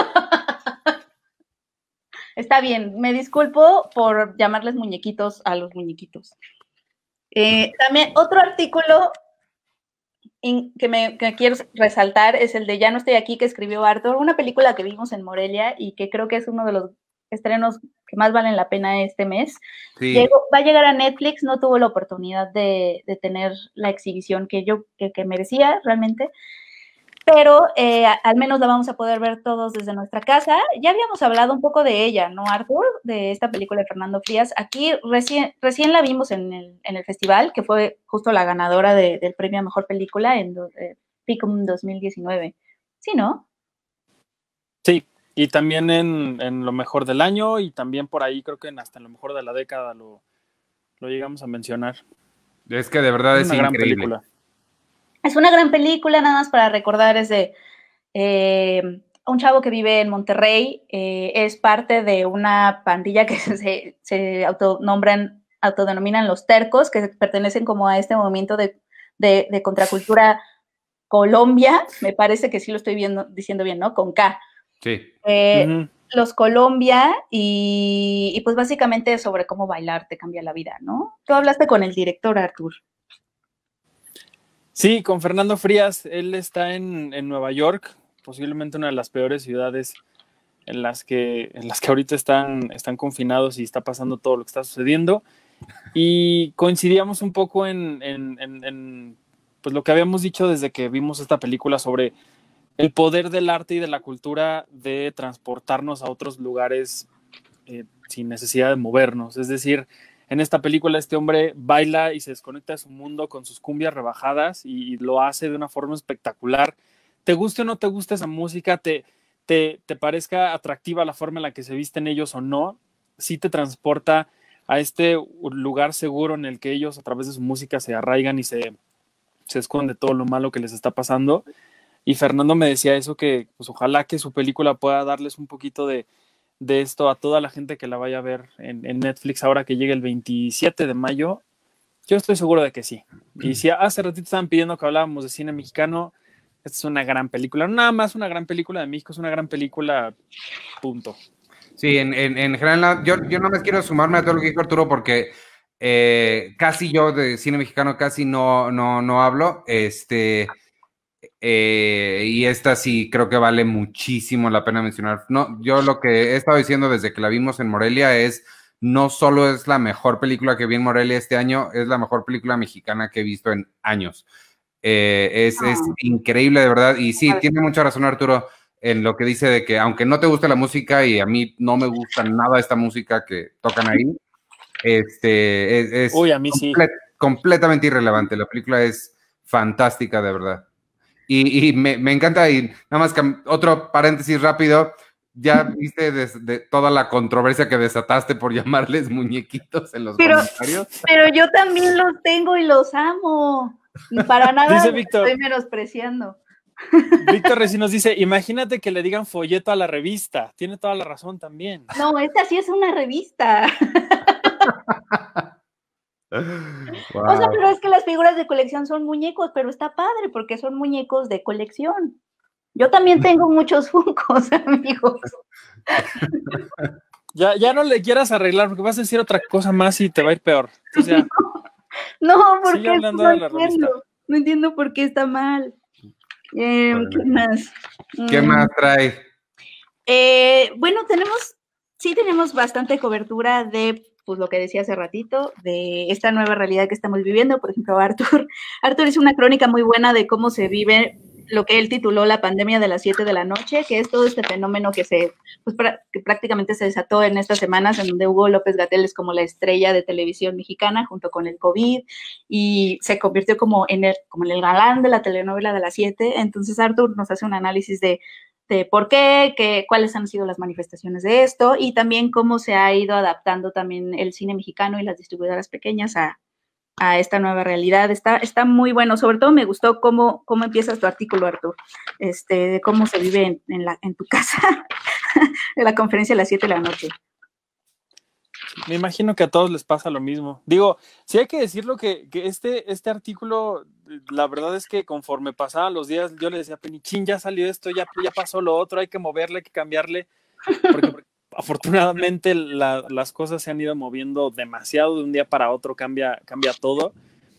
Está bien, me disculpo por llamarles muñequitos a los muñequitos. Eh, también otro artículo in, que, me, que quiero resaltar es el de Ya no estoy aquí, que escribió Arthur, una película que vimos en Morelia y que creo que es uno de los estrenos que más valen la pena este mes. Sí. Llegó, va a llegar a Netflix, no tuvo la oportunidad de, de tener la exhibición que yo que, que merecía realmente, pero eh, al menos la vamos a poder ver todos desde nuestra casa. Ya habíamos hablado un poco de ella, ¿no, Arthur? De esta película de Fernando Frías. Aquí recién, recién la vimos en el, en el festival, que fue justo la ganadora de, del premio a Mejor Película en eh, Picum dos mil diecinueve. ¿Sí, no? Sí, y también en, en lo mejor del año y también por ahí creo que en hasta en lo mejor de la década lo, lo llegamos a mencionar. Es que de verdad es es una gran increíble. película. Es una gran película, nada más para recordar, es de eh, un chavo que vive en Monterrey, eh, es parte de una pandilla que se, se autonombran, autodenominan los tercos, que pertenecen como a este movimiento de, de, de contracultura Colombia, me parece que sí lo estoy viendo, diciendo bien, ¿no? Con K. Sí. Eh, Uh-huh. Los Colombia y, y pues básicamente sobre cómo bailar te cambia la vida, ¿no? Tú hablaste con el director, Artur. Sí, con Fernando Frías, él está en, en Nueva York, posiblemente una de las peores ciudades en las que, en las que ahorita están, están confinados y está pasando todo lo que está sucediendo. Y coincidíamos un poco en, en, en, en pues lo que habíamos dicho desde que vimos esta película sobre el poder del arte y de la cultura de transportarnos a otros lugares eh, sin necesidad de movernos. Es decir, en esta película este hombre baila y se desconecta de su mundo con sus cumbias rebajadas y, y lo hace de una forma espectacular. Te guste o no te guste esa música, te, te, te parezca atractiva la forma en la que se visten ellos o no, sí te transporta a este lugar seguro en el que ellos a través de su música se arraigan y se, se esconde todo lo malo que les está pasando. Y Fernando me decía eso, que pues ojalá que su película pueda darles un poquito de, de esto a toda la gente que la vaya a ver en, en Netflix ahora que llegue el veintisiete de mayo. Yo estoy seguro de que sí. Y si hace ratito estaban pidiendo que hablábamos de cine mexicano, esta es una gran película. No nada más una gran película de México, es una gran película, punto. Sí, en, en, en general, yo, yo no me quiero sumarme a todo lo que dijo Arturo porque eh, casi yo de cine mexicano casi no, no, no hablo. Este... Eh, y esta sí creo que vale muchísimo la pena mencionar. No, yo lo que he estado diciendo desde que la vimos en Morelia es, no solo es la mejor película que vi en Morelia este año, es la mejor película mexicana que he visto en años. Eh, es, es increíble, de verdad. Y sí, tiene mucha razón Arturo en lo que dice de que aunque no te guste la música, y a mí no me gusta nada esta música que tocan ahí, este, es, es Uy, a mí sí. comple- completamente irrelevante. La película es fantástica, de verdad. Y, y me, me encanta, y nada más que otro paréntesis rápido, ya viste de, de toda la controversia que desataste por llamarles muñequitos en los pero, comentarios. Pero yo también los tengo y los amo. Para nada dice los Víctor, estoy menospreciando. Víctor recién nos dice, imagínate que le digan folleto a la revista. Tiene toda la razón también. No, esta sí es una revista. Wow. O sea, pero es que las figuras de colección son muñecos, pero está padre porque son muñecos de colección. Yo también tengo muchos Funkos, amigos. Ya, ya no le quieras arreglar porque vas a decir otra cosa más y te va a ir peor. Entonces ya, no, porque sigue hablando no de la entiendo. revista. No entiendo por qué está mal. Eh, bueno. ¿Qué más? ¿Qué mm. más trae? Eh, bueno, tenemos, sí tenemos bastante cobertura de, pues lo que decía hace ratito, de esta nueva realidad que estamos viviendo. Por ejemplo, Arthur, Arthur hizo una crónica muy buena de cómo se vive lo que él tituló la pandemia de las siete de la noche, que es todo este fenómeno que se, pues pra, que prácticamente se desató en estas semanas, en donde Hugo López-Gatell es como la estrella de televisión mexicana junto con el COVID y se convirtió como en el, como en el galán de la telenovela de las siete. Entonces Arthur nos hace un análisis de, de por qué, que, cuáles han sido las manifestaciones de esto y también cómo se ha ido adaptando también el cine mexicano y las distribuidoras pequeñas a a esta nueva realidad. Está, está muy bueno. Sobre todo me gustó cómo, cómo empiezas tu artículo, Artur, este, de cómo se vive en, en, la, en tu casa, en la conferencia a las siete de la noche. Me imagino que a todos les pasa lo mismo. Digo, sí hay que decirlo que, que este, este artículo, la verdad es que conforme pasaban los días, yo le decía, Penichín, ya salió esto, ya, ya pasó lo otro, hay que moverle, hay que cambiarle, porque, porque afortunadamente la, las cosas se han ido moviendo demasiado, de un día para otro cambia, cambia todo.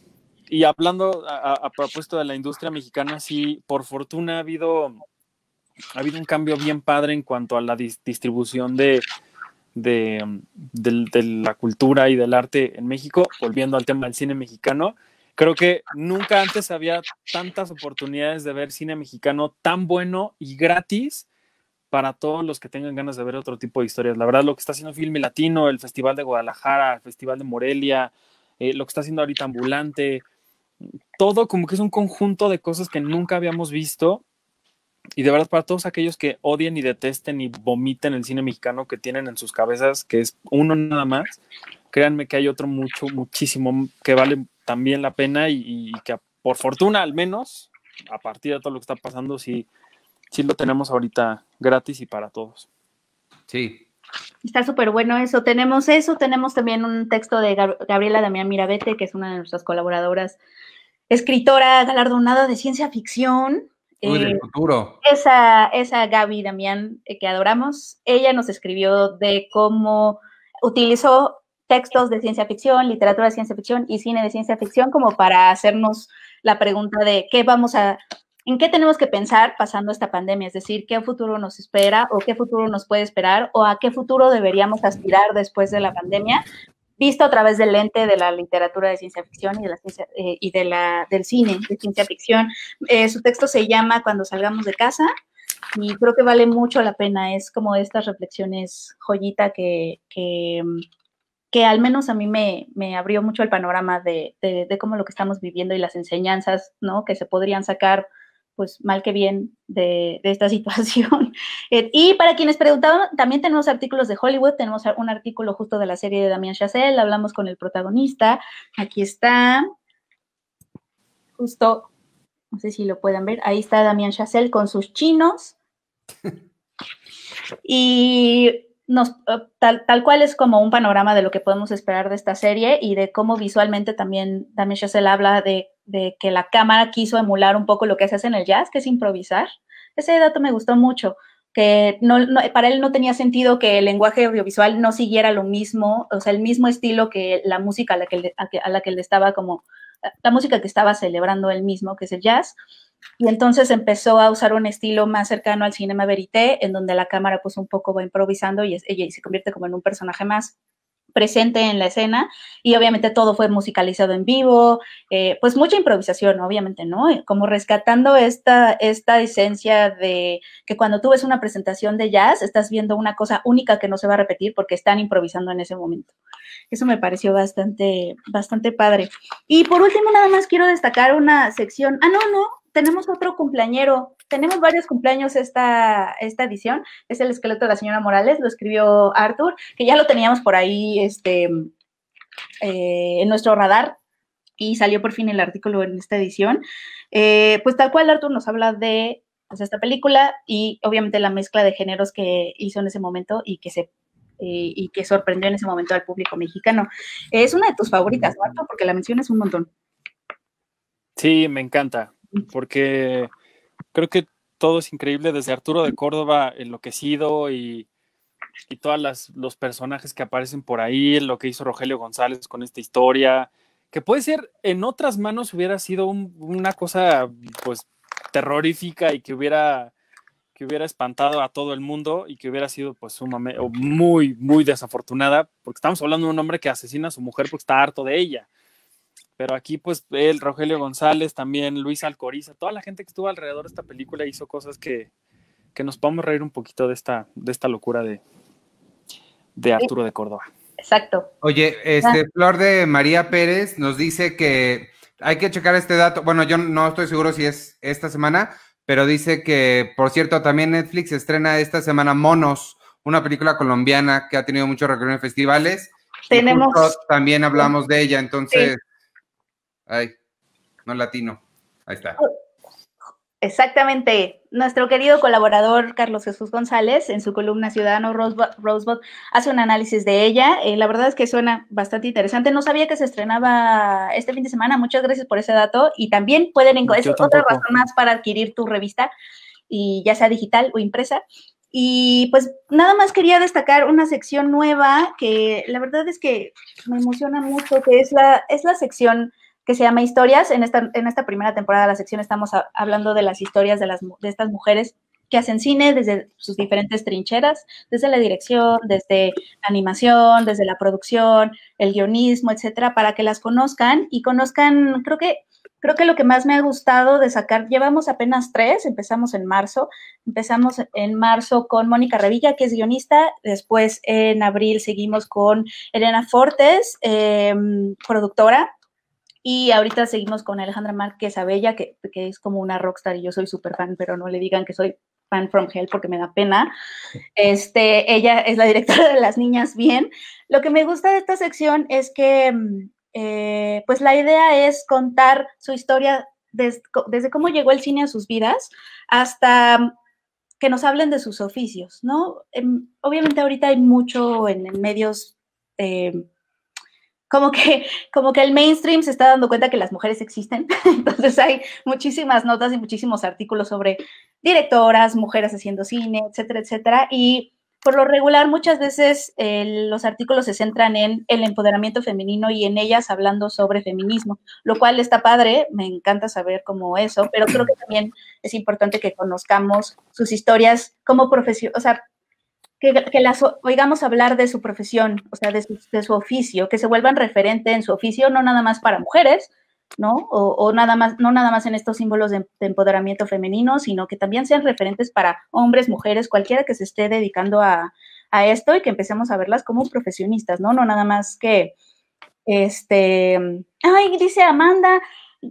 y hablando a, a propósito de la industria mexicana, sí, por fortuna ha habido, ha habido un cambio bien padre en cuanto a la dis distribución de, de, de, de la cultura y del arte en México. Volviendo al tema del cine mexicano, creo que nunca antes había tantas oportunidades de ver cine mexicano tan bueno y gratis para todos los que tengan ganas de ver otro tipo de historias. La verdad, lo que está haciendo Filme Latino, el Festival de Guadalajara, el Festival de Morelia, eh, lo que está haciendo ahorita Ambulante, todo como que es un conjunto de cosas que nunca habíamos visto. Y de verdad, para todos aquellos que odien y detesten y vomiten el cine mexicano que tienen en sus cabezas, que es uno nada más, créanme que hay otro mucho, muchísimo que vale también la pena y, y que por fortuna al menos, a partir de todo lo que está pasando, sí, sí lo tenemos ahorita gratis y para todos. Sí. Está súper bueno eso. Tenemos eso, tenemos también un texto de Gab Gabriela Damián Mirabete, que es una de nuestras colaboradoras, escritora galardonada de ciencia ficción. Uy, eh, del futuro. Esa, esa Gaby Damián eh, que adoramos, ella nos escribió de cómo utilizó textos de ciencia ficción, literatura de ciencia ficción y cine de ciencia ficción como para hacernos la pregunta de qué vamos a, en qué tenemos que pensar pasando esta pandemia, es decir, qué futuro nos espera o qué futuro nos puede esperar o a qué futuro deberíamos aspirar después de la pandemia, visto a través del lente de la literatura de ciencia ficción y, de la ciencia, eh, y de la, del cine de ciencia ficción. Eh, su texto se llama Cuando salgamos de casa y creo que vale mucho la pena. Es como estas reflexiones joyita que, que, que al menos a mí me, me abrió mucho el panorama de, de, de cómo lo que estamos viviendo y las enseñanzas, ¿no?, que se podrían sacar, pues mal que bien, de, de esta situación. Eh, y para quienes preguntaban, también tenemos artículos de Hollywood, tenemos un artículo justo de la serie de Damien Chazelle, hablamos con el protagonista, aquí está, justo, no sé si lo pueden ver, ahí está Damien Chazelle con sus chinos, y nos, tal, tal cual es como un panorama de lo que podemos esperar de esta serie y de cómo visualmente también Damien Chazelle habla de, de que la cámara quiso emular un poco lo que se hace en el jazz, que es improvisar. Ese dato me gustó mucho, que no, no, para él no tenía sentido que el lenguaje audiovisual no siguiera lo mismo, o sea, el mismo estilo que la música a la que, a, a la que él estaba como, la música que estaba celebrando él mismo, que es el jazz. Y entonces empezó a usar un estilo más cercano al cinema verité, en donde la cámara pues un poco va improvisando y es, ella se convierte como en un personaje más presente en la escena, y obviamente todo fue musicalizado en vivo, eh, pues mucha improvisación, obviamente, ¿no? Como rescatando esta, esta esencia de que cuando tú ves una presentación de jazz, estás viendo una cosa única que no se va a repetir porque están improvisando en ese momento. Eso me pareció bastante, bastante padre. Y por último, nada más quiero destacar una sección, ah, no, no, tenemos otro cumpleañero, tenemos varios cumpleaños esta, esta edición, es el esqueleto de la señora Morales, lo escribió Arthur, que ya lo teníamos por ahí este, eh, en nuestro radar, y salió por fin el artículo en esta edición. Eh, pues tal cual Arthur nos habla de pues, esta película y obviamente la mezcla de géneros que hizo en ese momento y que se eh, y que sorprendió en ese momento al público mexicano. Es una de tus favoritas, ¿no, Arthur? Porque la mencionas un montón. Sí, me encanta, porque creo que todo es increíble, desde Arturo de Córdoba, Enloquecido, y, y todos los personajes que aparecen por ahí, lo que hizo Rogelio González con esta historia, que puede ser, en otras manos hubiera sido un, una cosa pues terrorífica y que hubiera, que hubiera espantado a todo el mundo y que hubiera sido pues sumamente, muy, muy desafortunada, porque estamos hablando de un hombre que asesina a su mujer porque está harto de ella. Pero aquí, pues, él, Rogelio González, también Luis Alcoriza, toda la gente que estuvo alrededor de esta película hizo cosas que, que nos podemos reír un poquito de esta, de esta locura de, de Arturo de Córdoba. Exacto. Oye, este, ah. Flor de María Pérez nos dice que hay que checar este dato. Bueno, yo no estoy seguro si es esta semana, pero dice que, por cierto, también Netflix estrena esta semana Monos, una película colombiana que ha tenido mucho recorrido en festivales. Tenemos... También hablamos de ella, entonces... Sí. Ay, no latino. Ahí está. Exactamente. Nuestro querido colaborador Carlos Jesús González, en su columna Ciudadano Rosebud, Rosebud hace un análisis de ella. Eh, la verdad es que suena bastante interesante. No sabía que se estrenaba este fin de semana. Muchas gracias por ese dato. Y también pueden encontrar, es otra razón más para adquirir tu revista, y ya sea digital o impresa. Y pues nada más quería destacar una sección nueva que la verdad es que me emociona mucho, que es la, es la sección que se llama Historias. En esta, en esta primera temporada de la sección estamos a, hablando de las historias de, las, de estas mujeres que hacen cine desde sus diferentes trincheras, desde la dirección, desde la animación, desde la producción, el guionismo, etcétera, para que las conozcan y conozcan, creo que, creo que lo que más me ha gustado de sacar, llevamos apenas tres, empezamos en marzo, empezamos en marzo con Mónica Revilla, que es guionista, después en abril seguimos con Elena Fortes, eh, productora, y ahorita seguimos con Alejandra Márquez Abella, que, que es como una rockstar y yo soy súper fan, pero no le digan que soy fan from hell porque me da pena. Este, ella es la directora de Las Niñas Bien. Lo que me gusta de esta sección es que, eh, pues la idea es contar su historia des, desde cómo llegó el cine a sus vidas hasta que nos hablen de sus oficios, ¿no? Eh, obviamente ahorita hay mucho en, en medios... Eh, Como que, como que el mainstream se está dando cuenta que las mujeres existen, entonces hay muchísimas notas y muchísimos artículos sobre directoras, mujeres haciendo cine, etcétera, etcétera, y por lo regular muchas veces eh, los artículos se centran en el empoderamiento femenino y en ellas hablando sobre feminismo, lo cual está padre, me encanta saber cómo eso, pero creo que también es importante que conozcamos sus historias como profesión, o sea, Que, que las oigamos hablar de su profesión, o sea, de su, de su oficio, que se vuelvan referente en su oficio, no nada más para mujeres, ¿no? O, o nada más, no nada más en estos símbolos de, de empoderamiento femenino, sino que también sean referentes para hombres, mujeres, cualquiera que se esté dedicando a, a esto y que empecemos a verlas como profesionistas, ¿no? No nada más que, este, ay, dice Amanda,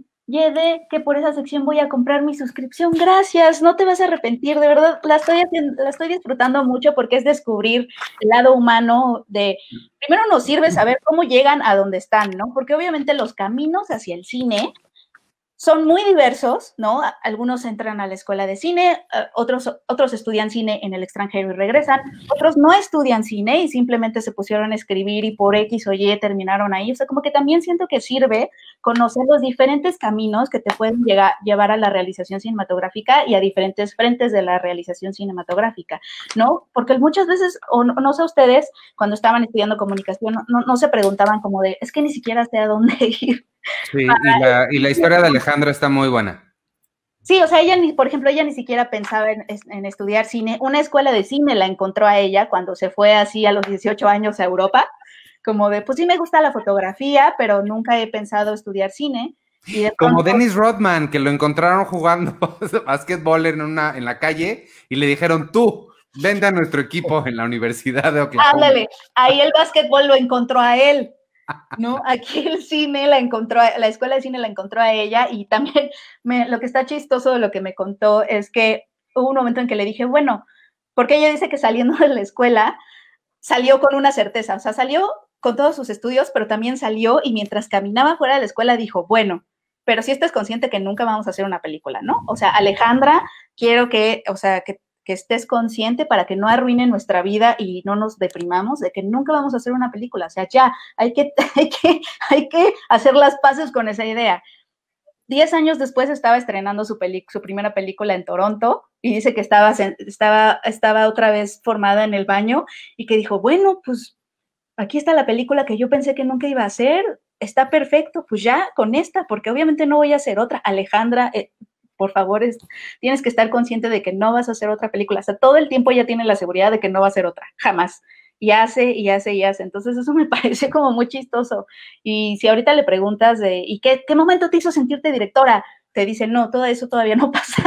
Yede, que por esa sección voy a comprar mi suscripción. Gracias, no te vas a arrepentir, de verdad, la estoy, haciendo, la estoy disfrutando mucho porque es descubrir el lado humano de, primero nos sirve saber cómo llegan a donde están, ¿no? Porque obviamente los caminos hacia el cine son muy diversos, ¿no? Algunos entran a la escuela de cine, otros, otros estudian cine en el extranjero y regresan, otros no estudian cine y simplemente se pusieron a escribir y por X o Y terminaron ahí. O sea, como que también siento que sirve conocer los diferentes caminos que te pueden llegar, llevar a la realización cinematográfica y a diferentes frentes de la realización cinematográfica, ¿no? Porque muchas veces, o no, no sé ustedes, cuando estaban estudiando comunicación, no, no se preguntaban como de, es que ni siquiera sé a dónde ir. Sí, y la, y la historia de Alejandra está muy buena. Sí, o sea, ella, ni, por ejemplo, ella ni siquiera pensaba en, en estudiar cine. Una escuela de cine la encontró a ella cuando se fue así a los dieciocho años a Europa, como de, pues sí me gusta la fotografía, pero nunca he pensado estudiar cine. Y de Como pronto, Dennis Rodman, que lo encontraron jugando básquetbol en, una, en la calle y le dijeron, tú, vente a nuestro equipo en la Universidad de Oklahoma. Ándale, ahí el básquetbol lo encontró a él. ¿No? Aquí el cine la encontró, la escuela de cine la encontró a ella y también me, lo que está chistoso de lo que me contó es que hubo un momento en que le dije, bueno, porque ella dice que saliendo de la escuela salió con una certeza, o sea, salió con todos sus estudios, pero también salió y mientras caminaba fuera de la escuela dijo, bueno, pero si estás consciente que nunca vamos a hacer una película, ¿no? O sea, Alejandra, quiero que, o sea, que que estés consciente para que no arruine nuestra vida y no nos deprimamos de que nunca vamos a hacer una película. O sea, ya, hay que, hay que, hay que hacer las paces con esa idea. Diez años después estaba estrenando su, peli su primera película en Toronto y dice que estaba, estaba, estaba otra vez formada en el baño y que dijo, bueno, pues aquí está la película que yo pensé que nunca iba a hacer, está perfecto, pues ya con esta, porque obviamente no voy a hacer otra. Alejandra, eh, por favor, es, tienes que estar consciente de que no vas a hacer otra película. O sea, todo el tiempo ella tiene la seguridad de que no va a hacer otra, jamás. Y hace, y hace, y hace. Entonces eso me parece como muy chistoso. Y si ahorita le preguntas de, ¿y qué, qué momento te hizo sentirte directora? Te dice, no, todo eso todavía no pasa.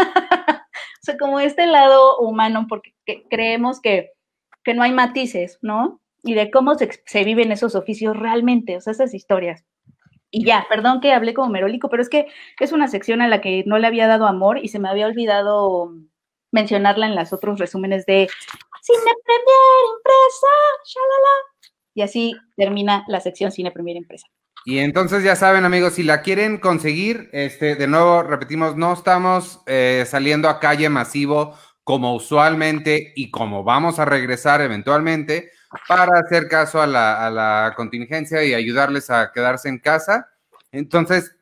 O sea, como este lado humano, porque creemos que, que no hay matices, ¿no? Y de cómo se, se viven esos oficios realmente, o sea, esas historias. Y ya, perdón que hablé como merólico, pero es que es una sección a la que no le había dado amor y se me había olvidado mencionarla en los otros resúmenes de Cine Premier Impresa, shalala. Y así termina la sección Cine Premier Impresa. Y entonces ya saben, amigos, si la quieren conseguir, este, de nuevo, repetimos, no estamos eh, saliendo a calle masivo como usualmente y como vamos a regresar eventualmente, para hacer caso a la, a la contingencia y ayudarles a quedarse en casa. Entonces,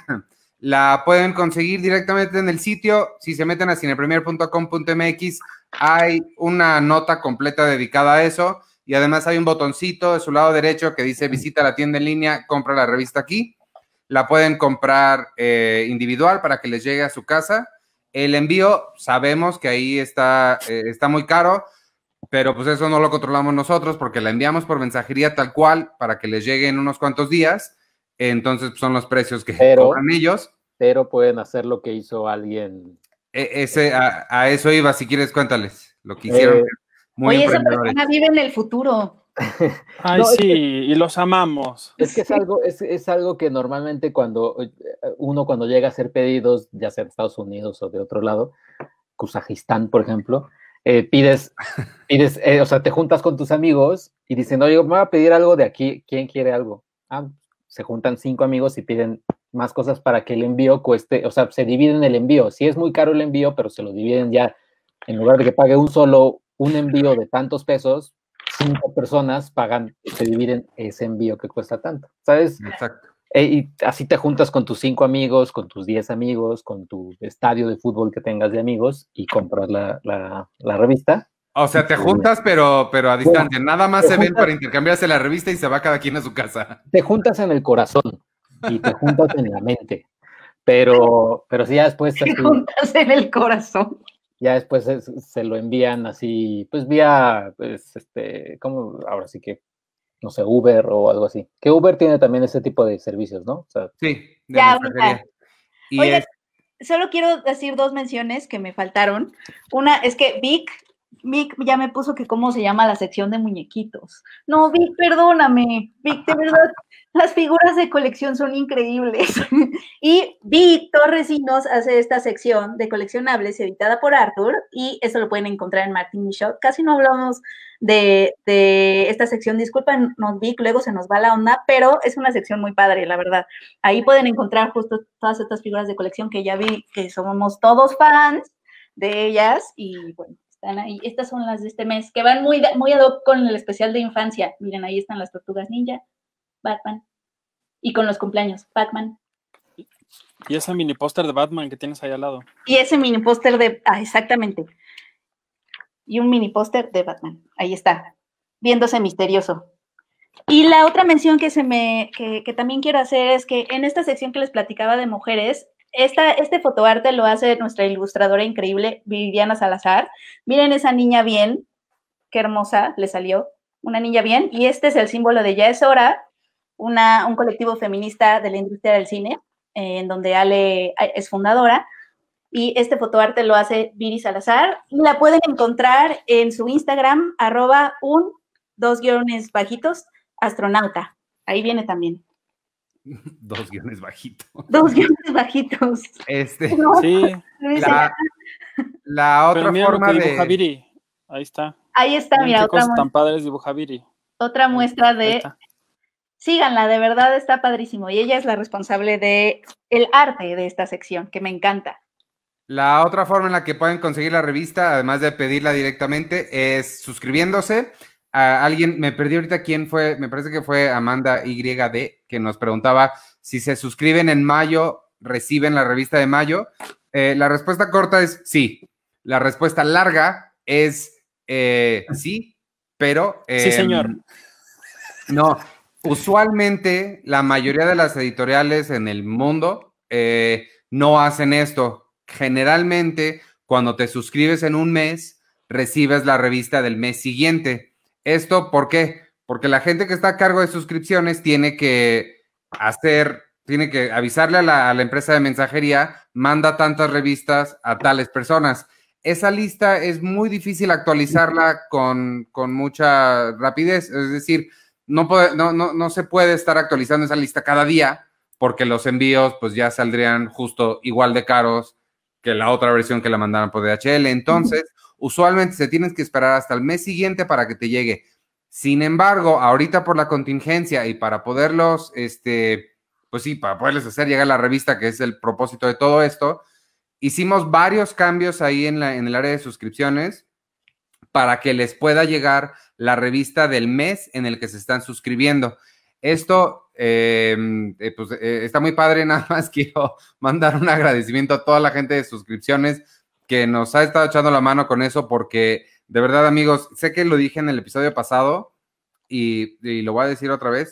la pueden conseguir directamente en el sitio. Si se meten a cinepremier punto com punto m x, hay una nota completa dedicada a eso. Y además hay un botoncito de su lado derecho que dice visita la tienda en línea, compra la revista aquí. la pueden comprar eh, individual para que les llegue a su casa. El envío, sabemos que ahí está, eh, está muy caro, pero pues eso no lo controlamos nosotros porque la enviamos por mensajería tal cual para que les llegue en unos cuantos días. Entonces pues, son los precios que Pero- cobran ellos. Pero pueden hacer lo que hizo alguien. E- ese, a, a eso iba, si quieres cuéntales lo que hicieron. Eh, Muy Oye, esa emprendedores. persona vive en el futuro. Ay, No, es sí, que- y los amamos. Es que es algo, es, es algo que normalmente cuando eh, uno cuando llega a hacer pedidos, ya sea de Estados Unidos o de otro lado, Kazajistán, por ejemplo, eh, pides, pides eh, o sea, te juntas con tus amigos y dicen, oye, me voy a pedir algo de aquí, ¿quién quiere algo? Ah, se juntan cinco amigos y piden más cosas para que el envío cueste, o sea, se dividen el envío. Sí es muy caro el envío, pero se lo dividen ya, en lugar de que pague un solo, un envío de tantos pesos, cinco personas pagan, se dividen ese envío que cuesta tanto, ¿sabes? Exacto. E- y así te juntas con tus cinco amigos, con tus diez amigos, con tu estadio de fútbol que tengas de amigos y compras la, la, la revista. O sea, te juntas, pero, pero a distancia. Nada más te se ven juntas- para intercambiarse la revista y se va cada quien a su casa. Te juntas en el corazón y te juntas en la mente, pero, pero sí, ya después, Te así, juntas en el corazón. ya después es- se lo envían así, pues vía, pues, este, ¿cómo? Ahora sí que, no sé, Uber o algo así. Que Uber tiene también ese tipo de servicios, ¿no? O sea, Sí, de Ya, mensajería. ahorita. Y Oigan, es, solo quiero decir dos menciones que me faltaron. Una es que Vic, Vic ya me puso que cómo se llama la sección de muñequitos. No, Vic, perdóname. Vic, de verdad, las figuras de colección son increíbles. Y Vic Torres nos hace esta sección de coleccionables editada por Arthur y eso lo pueden encontrar en Martin Shop. Casi no hablamos de, de esta sección, discúlpanos Vic, luego se nos va la onda, pero es una sección muy padre, la verdad. Ahí pueden encontrar justo todas estas figuras de colección que ya vi que somos todos fans de ellas y bueno, están ahí. Estas son las de este mes que van muy, muy ad hoc con el especial de infancia. Miren, ahí están las Tortugas Ninja, Batman y con los cumpleaños, Batman. Y ese mini póster de Batman que tienes ahí al lado. Y ese mini póster de, ah, exactamente. Y un mini póster de Batman. Ahí está, viéndose misterioso. Y la otra mención que, se me, que, que también quiero hacer es que en esta sección que les platicaba de mujeres, esta, este fotoarte lo hace nuestra ilustradora increíble, Viviana Salazar. Miren esa niña bien, qué hermosa le salió, una niña bien. Y este es el símbolo de Ya es hora, una, un colectivo feminista de la industria del cine, eh, en donde Ale es fundadora. Y este fotoarte lo hace Viri Salazar. Y la pueden encontrar en su Instagram, arroba un, dos guiones bajitos, astronauta. Ahí viene también. dos guiones bajitos. Dos guiones bajitos. Este, No, Sí, la, la pero otra mira lo forma que dibuja de... Viri. Ahí está. ahí está, Miren mira, qué otra, cosas mu- tan padres dibuja Viri. otra muestra Ahí de... está. Síganla, de verdad está padrísimo. Y ella es la responsable de el arte de esta sección, que me encanta. La otra forma en la que pueden conseguir la revista, además de pedirla directamente, es suscribiéndose. A alguien, me perdí ahorita quién fue, me parece que fue Amanda Y D, que nos preguntaba si se suscriben en mayo, reciben la revista de mayo. Eh, la respuesta corta es sí. La respuesta larga es eh, sí, pero... Eh, Sí, señor. No, usualmente la mayoría de las editoriales en el mundo eh, no hacen esto. Generalmente, cuando te suscribes en un mes, recibes la revista del mes siguiente. ¿Esto por qué? Porque la gente que está a cargo de suscripciones tiene que hacer, tiene que avisarle a la, a la empresa de mensajería, manda tantas revistas a tales personas. Esa lista es muy difícil actualizarla con, con mucha rapidez, es decir, no, puede, no, no, no se puede estar actualizando esa lista cada día porque los envíos pues ya saldrían justo igual de caros que la otra versión que la mandaron por D H L. Entonces, usualmente se tienen que esperar hasta el mes siguiente para que te llegue. Sin embargo, ahorita por la contingencia y para poderlos, este, pues sí, para poderles hacer llegar la revista, que es el propósito de todo esto, hicimos varios cambios ahí en, la, en el área de suscripciones para que les pueda llegar la revista del mes en el que se están suscribiendo. Esto eh, eh, pues, eh, está muy padre, nada más quiero mandar un agradecimiento a toda la gente de suscripciones que nos ha estado echando la mano con eso, porque de verdad, amigos, sé que lo dije en el episodio pasado y, y lo voy a decir otra vez,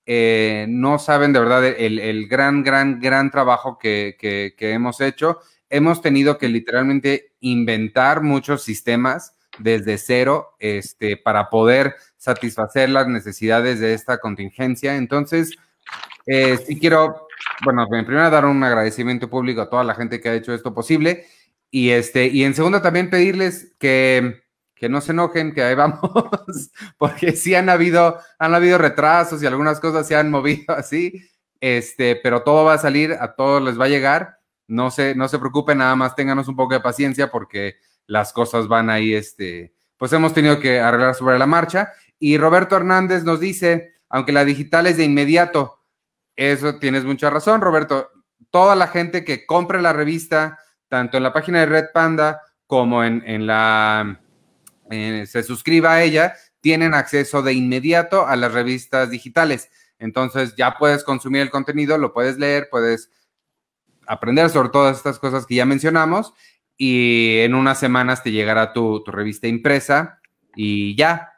eh, no saben de verdad el, el gran, gran, gran trabajo que, que, que hemos hecho. Hemos tenido que literalmente inventar muchos sistemas desde cero este, para poder satisfacer las necesidades de esta contingencia. Entonces, eh, sí quiero, bueno, en primera dar un agradecimiento público a toda la gente que ha hecho esto posible y, este, y en segundo también pedirles que, que no se enojen, que ahí vamos, porque sí han habido, han habido retrasos y algunas cosas se han movido así, este, pero todo va a salir, a todos les va a llegar. No se, no se preocupen, nada más ténganos un poco de paciencia porque las cosas van ahí, este, pues hemos tenido que arreglar sobre la marcha. Y Roberto Hernández nos dice, aunque la digital es de inmediato, eso tienes mucha razón, Roberto. Toda la gente que compre la revista, tanto en la página de Red Panda como en, en la, eh, se suscriba a ella, tienen acceso de inmediato a las revistas digitales. Entonces ya puedes consumir el contenido, lo puedes leer, puedes aprender sobre todas estas cosas que ya mencionamos y en unas semanas te llegará tu, tu revista impresa y ya.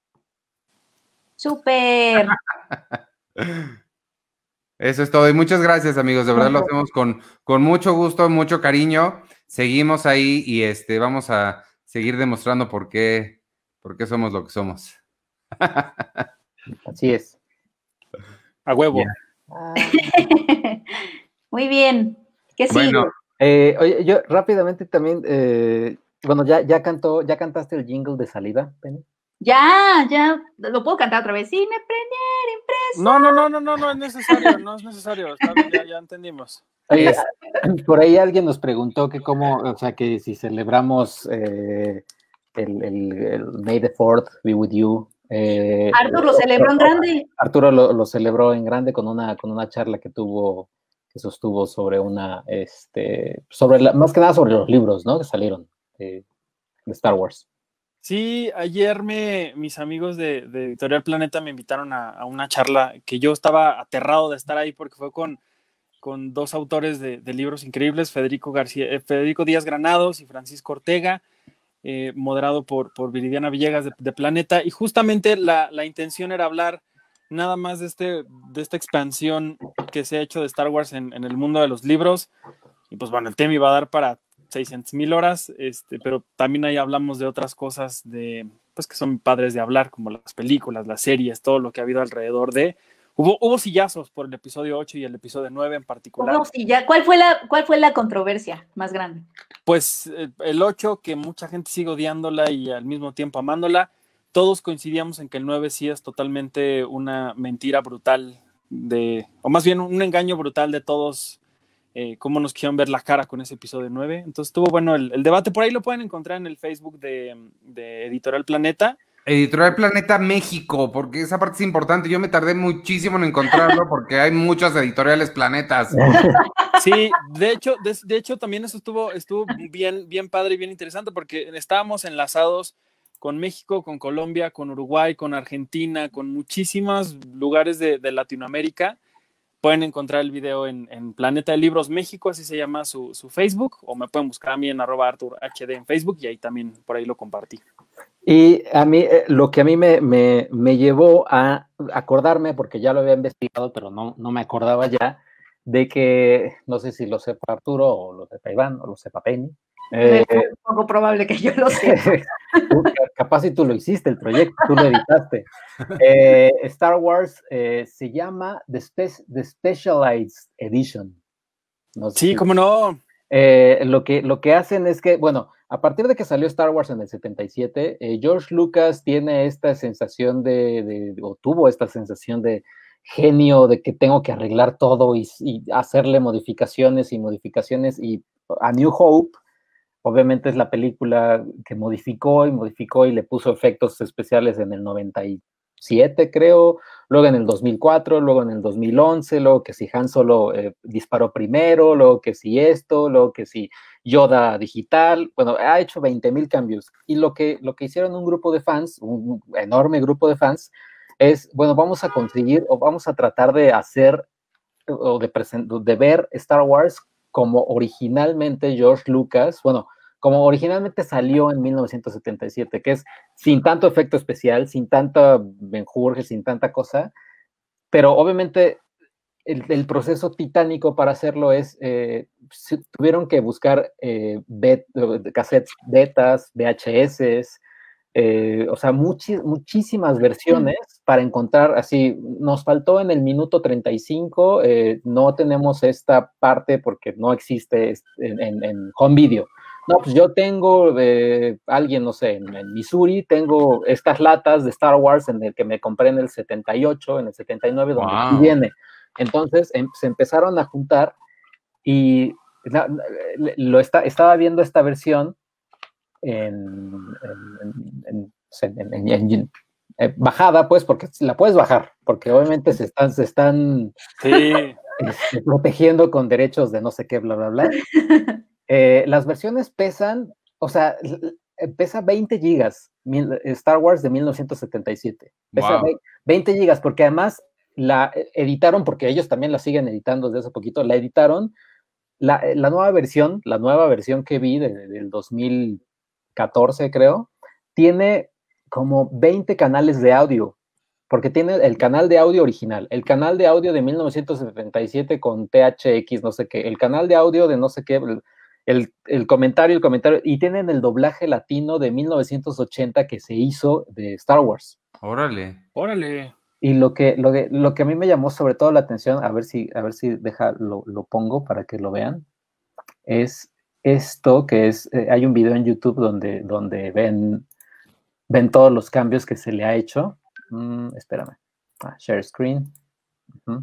¡Súper! Eso es todo y muchas gracias, amigos, de verdad lo hacemos con, con mucho gusto, mucho cariño, seguimos ahí y este, vamos a seguir demostrando por qué, por qué somos lo que somos. Así es. A huevo. Yeah. Muy bien. ¿Qué sigue? Bueno, eh, oye, yo rápidamente también, eh, bueno, ya, ya cantó, ya cantaste el jingle de salida, Penny. Ya, ya, lo puedo cantar otra vez. Cine Premier Impresa. No, no, no, no, no, no es necesario, no es necesario. Está bien, ya, ya entendimos. Oye, por ahí alguien nos preguntó que cómo, o sea, que si celebramos eh, el, el, el May the fourth be with you. Eh, Arthur lo celebró en grande. Arturo lo, lo celebró en grande con una, con una charla que tuvo, que sostuvo sobre una, este, sobre la, más que nada sobre los libros, ¿no? Que salieron de, de Star Wars. Sí, ayer me, mis amigos de, de Editorial Planeta me invitaron a, a una charla que yo estaba aterrado de estar ahí porque fue con, con dos autores de, de libros increíbles, Federico García, eh, Federico Díaz Granados y Francisco Ortega, eh, moderado por, por Viridiana Villegas de, de Planeta, y justamente la, la intención era hablar nada más de, este, de esta expansión que se ha hecho de Star Wars en, en el mundo de los libros, y pues bueno, el tema iba a dar para seiscientas mil horas, este, pero también ahí hablamos de otras cosas de, pues que son padres de hablar, como las películas, las series, todo lo que ha habido alrededor de. Hubo, hubo sillazos por el episodio ocho y el episodio nueve en particular. Hubo silla. ¿Cuál fue la, cuál fue la controversia más grande? Pues el ocho, que mucha gente sigue odiándola y al mismo tiempo amándola. Todos coincidíamos en que el nueve sí es totalmente una mentira brutal, de, o más bien un engaño brutal de todos. Eh, cómo nos quisieron ver la cara con ese episodio nueve. Entonces estuvo bueno el, el debate. Por ahí lo pueden encontrar en el Facebook de, de Editorial Planeta. Editorial Planeta México, porque esa parte es importante. Yo me tardé muchísimo en encontrarlo porque hay muchas editoriales Planetas. Sí, de hecho, de, de hecho también eso estuvo, estuvo bien, bien padre y bien interesante porque estábamos enlazados con México, con Colombia, con Uruguay, con Argentina, con muchísimos lugares de, de Latinoamérica. Pueden encontrar el video en, en Planeta de Libros México, así se llama su, su Facebook, o me pueden buscar a mí en arroba Artur H D en Facebook y ahí también, por ahí lo compartí. Y a mí, eh, lo que a mí me, me, me llevó a acordarme, porque ya lo había investigado, pero no, no me acordaba ya, de que, no sé si lo sepa Arturo, o lo sepa Iván, o lo sepa Penny. Eh, es un poco probable que yo lo sepa. Capaz si tú lo hiciste, el proyecto, tú lo editaste. Eh, Star Wars eh, se llama The, Spe- The Specialized Edition. No sé sí, si, cómo no. Eh, lo, que, lo que hacen es que, bueno, a partir de que salió Star Wars en el setenta y siete, eh, George Lucas tiene esta sensación de, de, o tuvo esta sensación de genio, de que tengo que arreglar todo y, y hacerle modificaciones y modificaciones, y A New Hope, obviamente es la película que modificó y modificó y le puso efectos especiales en el noventa y siete, creo, luego en el dos mil cuatro, luego en el dos mil once, luego que si Han Solo eh, disparó primero, luego que si esto, luego que si Yoda digital, bueno, ha hecho veinte mil cambios. Y lo que, lo que hicieron un grupo de fans, un enorme grupo de fans, es, bueno, vamos a conseguir o vamos a tratar de hacer o de, present- de ver Star Wars como originalmente George Lucas, bueno, como originalmente salió en mil novecientos setenta y siete, que es sin tanto efecto especial, sin tanta menjurje, sin tanta cosa, pero obviamente el, el proceso titánico para hacerlo es, eh, tuvieron que buscar eh, bet, cassettes betas, V H S, eh, o sea, muchi, muchísimas versiones para encontrar, así, nos faltó en el minuto treinta y cinco, eh, no tenemos esta parte porque no existe en, en, en home video. No, pues yo tengo de alguien, no sé, en, en Missouri, tengo estas latas de Star Wars en el que me compré en el setenta y ocho, en el setenta y nueve, donde wow. sí viene. Entonces em, se empezaron a juntar y la, lo está, estaba viendo esta versión en, en, en, en, en, en eh, bajada, pues, porque la puedes bajar, porque obviamente se están, se están sí. este, protegiendo con derechos de no sé qué, bla, bla, bla. Eh, las versiones pesan, o sea, pesa veinte gigas, Star Wars de mil novecientos setenta y siete. Pesa wow. veinte gigas, porque además la editaron, porque ellos también la siguen editando desde hace poquito, la editaron, la, la nueva versión, la nueva versión que vi de, de, del dos mil catorce, creo, tiene como veinte canales de audio, porque tiene el canal de audio original, el canal de audio de mil novecientos setenta y siete con T H X, no sé qué, el canal de audio de no sé qué, el, el comentario, el comentario, y tienen el doblaje latino de mil novecientos ochenta que se hizo de Star Wars. Órale. Órale. Y lo que, lo que, lo que a mí me llamó sobre todo la atención, a ver si, a ver si deja, lo, lo pongo para que lo vean, es esto que es, eh, hay un video en YouTube donde, donde ven, ven todos los cambios que se le ha hecho. Mm, espérame. Ah, share screen. Uh-huh.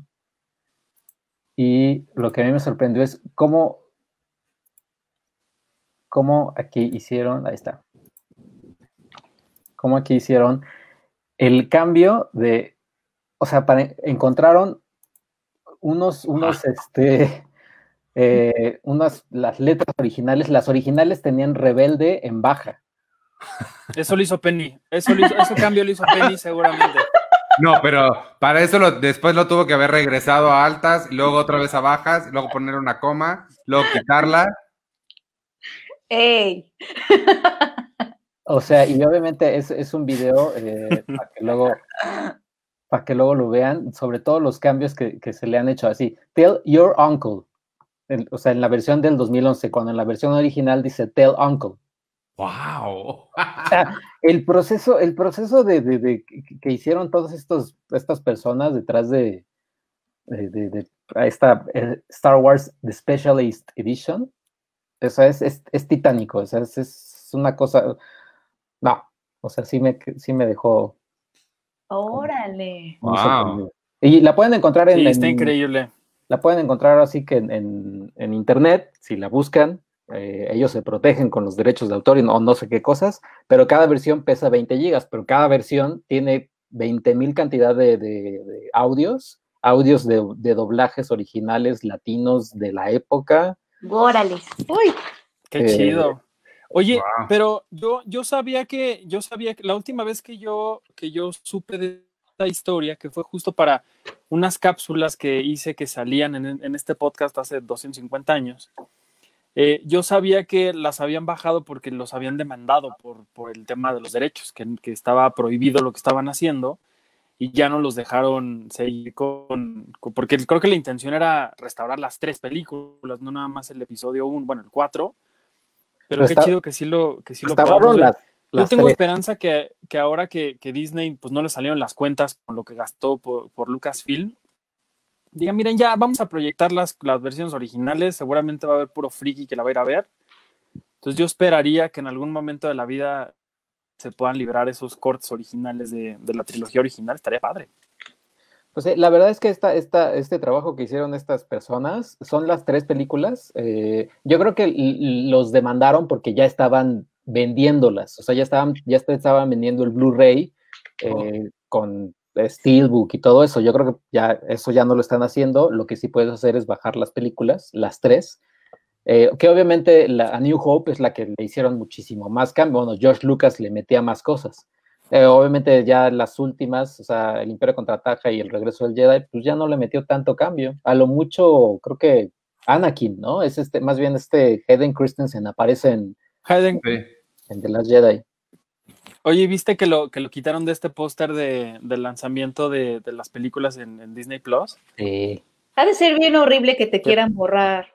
Y lo que a mí me sorprendió es cómo, cómo aquí hicieron, ahí está, cómo aquí hicieron el cambio de, o sea, para, encontraron unos, unos, ah. este, eh, unas, las letras originales, las originales tenían rebelde en baja. Eso lo hizo Penny, eso, lo hizo, ese cambio lo hizo Penny seguramente. No, pero para eso lo, después lo tuvo que haber regresado a altas, luego otra vez a bajas, luego poner una coma, luego quitarla. ¡Ey! O sea, y obviamente es, es un video eh, para que luego para que luego lo vean, sobre todo los cambios que, que se le han hecho así. Tell your uncle. El, o sea, en la versión del dos mil once, cuando en la versión original dice tell uncle. ¡Wow! O sea, el proceso, el proceso de, de, de que hicieron todas estos, estas personas detrás de, de, de, de esta eh, Star Wars The Specialist Edition, o sea, es, es, es titánico, o sea, es, es una cosa, no, o sea, sí me, sí me dejó. ¡Órale! Wow. Y la pueden encontrar en... Sí, está en, increíble. La pueden encontrar así que en, en, en internet, si la buscan. Eh, ellos se protegen con los derechos de autor y no, no sé qué cosas, pero cada versión pesa veinte gigas, pero cada versión tiene veinte mil cantidad de, de, de audios, audios de, de doblajes originales latinos de la época. ¡Órale! ¡Uy! ¡Qué eh, chido! Oye, wow. pero yo, yo sabía que, yo sabía que la última vez que yo, que yo supe de esta historia, que fue justo para unas cápsulas que hice que salían en, en este podcast hace doscientos cincuenta años, Eh, yo sabía que las habían bajado porque los habían demandado por, por el tema de los derechos, que, que estaba prohibido lo que estaban haciendo y ya no los dejaron seguir con, con... Porque creo que la intención era restaurar las tres películas, no nada más el episodio uno, bueno, el cuatro, pero, pero qué está, chido que sí lo, que sí lo podamos ver. Yo tengo tres. esperanza que, que ahora que, que Disney pues no le salieron las cuentas con lo que gastó por, por Lucasfilm, digan, miren, ya vamos a proyectar las, las versiones originales, seguramente va a haber puro friki que la va a ir a ver. Entonces yo esperaría que en algún momento de la vida se puedan librar esos cortes originales de, de la trilogía original, estaría padre. Pues eh, la verdad es que esta, esta, este trabajo que hicieron estas personas son las tres películas. Eh, yo creo que los demandaron porque ya estaban vendiéndolas, o sea, ya estaban, ya estaban vendiendo el Blu-ray eh, oh. con Steelbook y todo eso. Yo creo que ya eso ya no lo están haciendo. Lo que sí puedes hacer es bajar las películas, las tres, eh, que obviamente la, a New Hope es la que le hicieron muchísimo más cambio. Bueno, George Lucas le metía más cosas. Eh, obviamente ya las últimas, o sea, el Imperio Contraataca y el Regreso del Jedi, pues ya no le metió tanto cambio. A lo mucho, creo que Anakin, ¿no? Es este, más bien este Hayden Christensen aparece en, Hayden. en The Last Jedi. Oye, ¿viste que lo, que lo quitaron de este póster de, del lanzamiento de, de las películas en, en Disney Plus? Sí. Ha de ser bien horrible que te quieran borrar.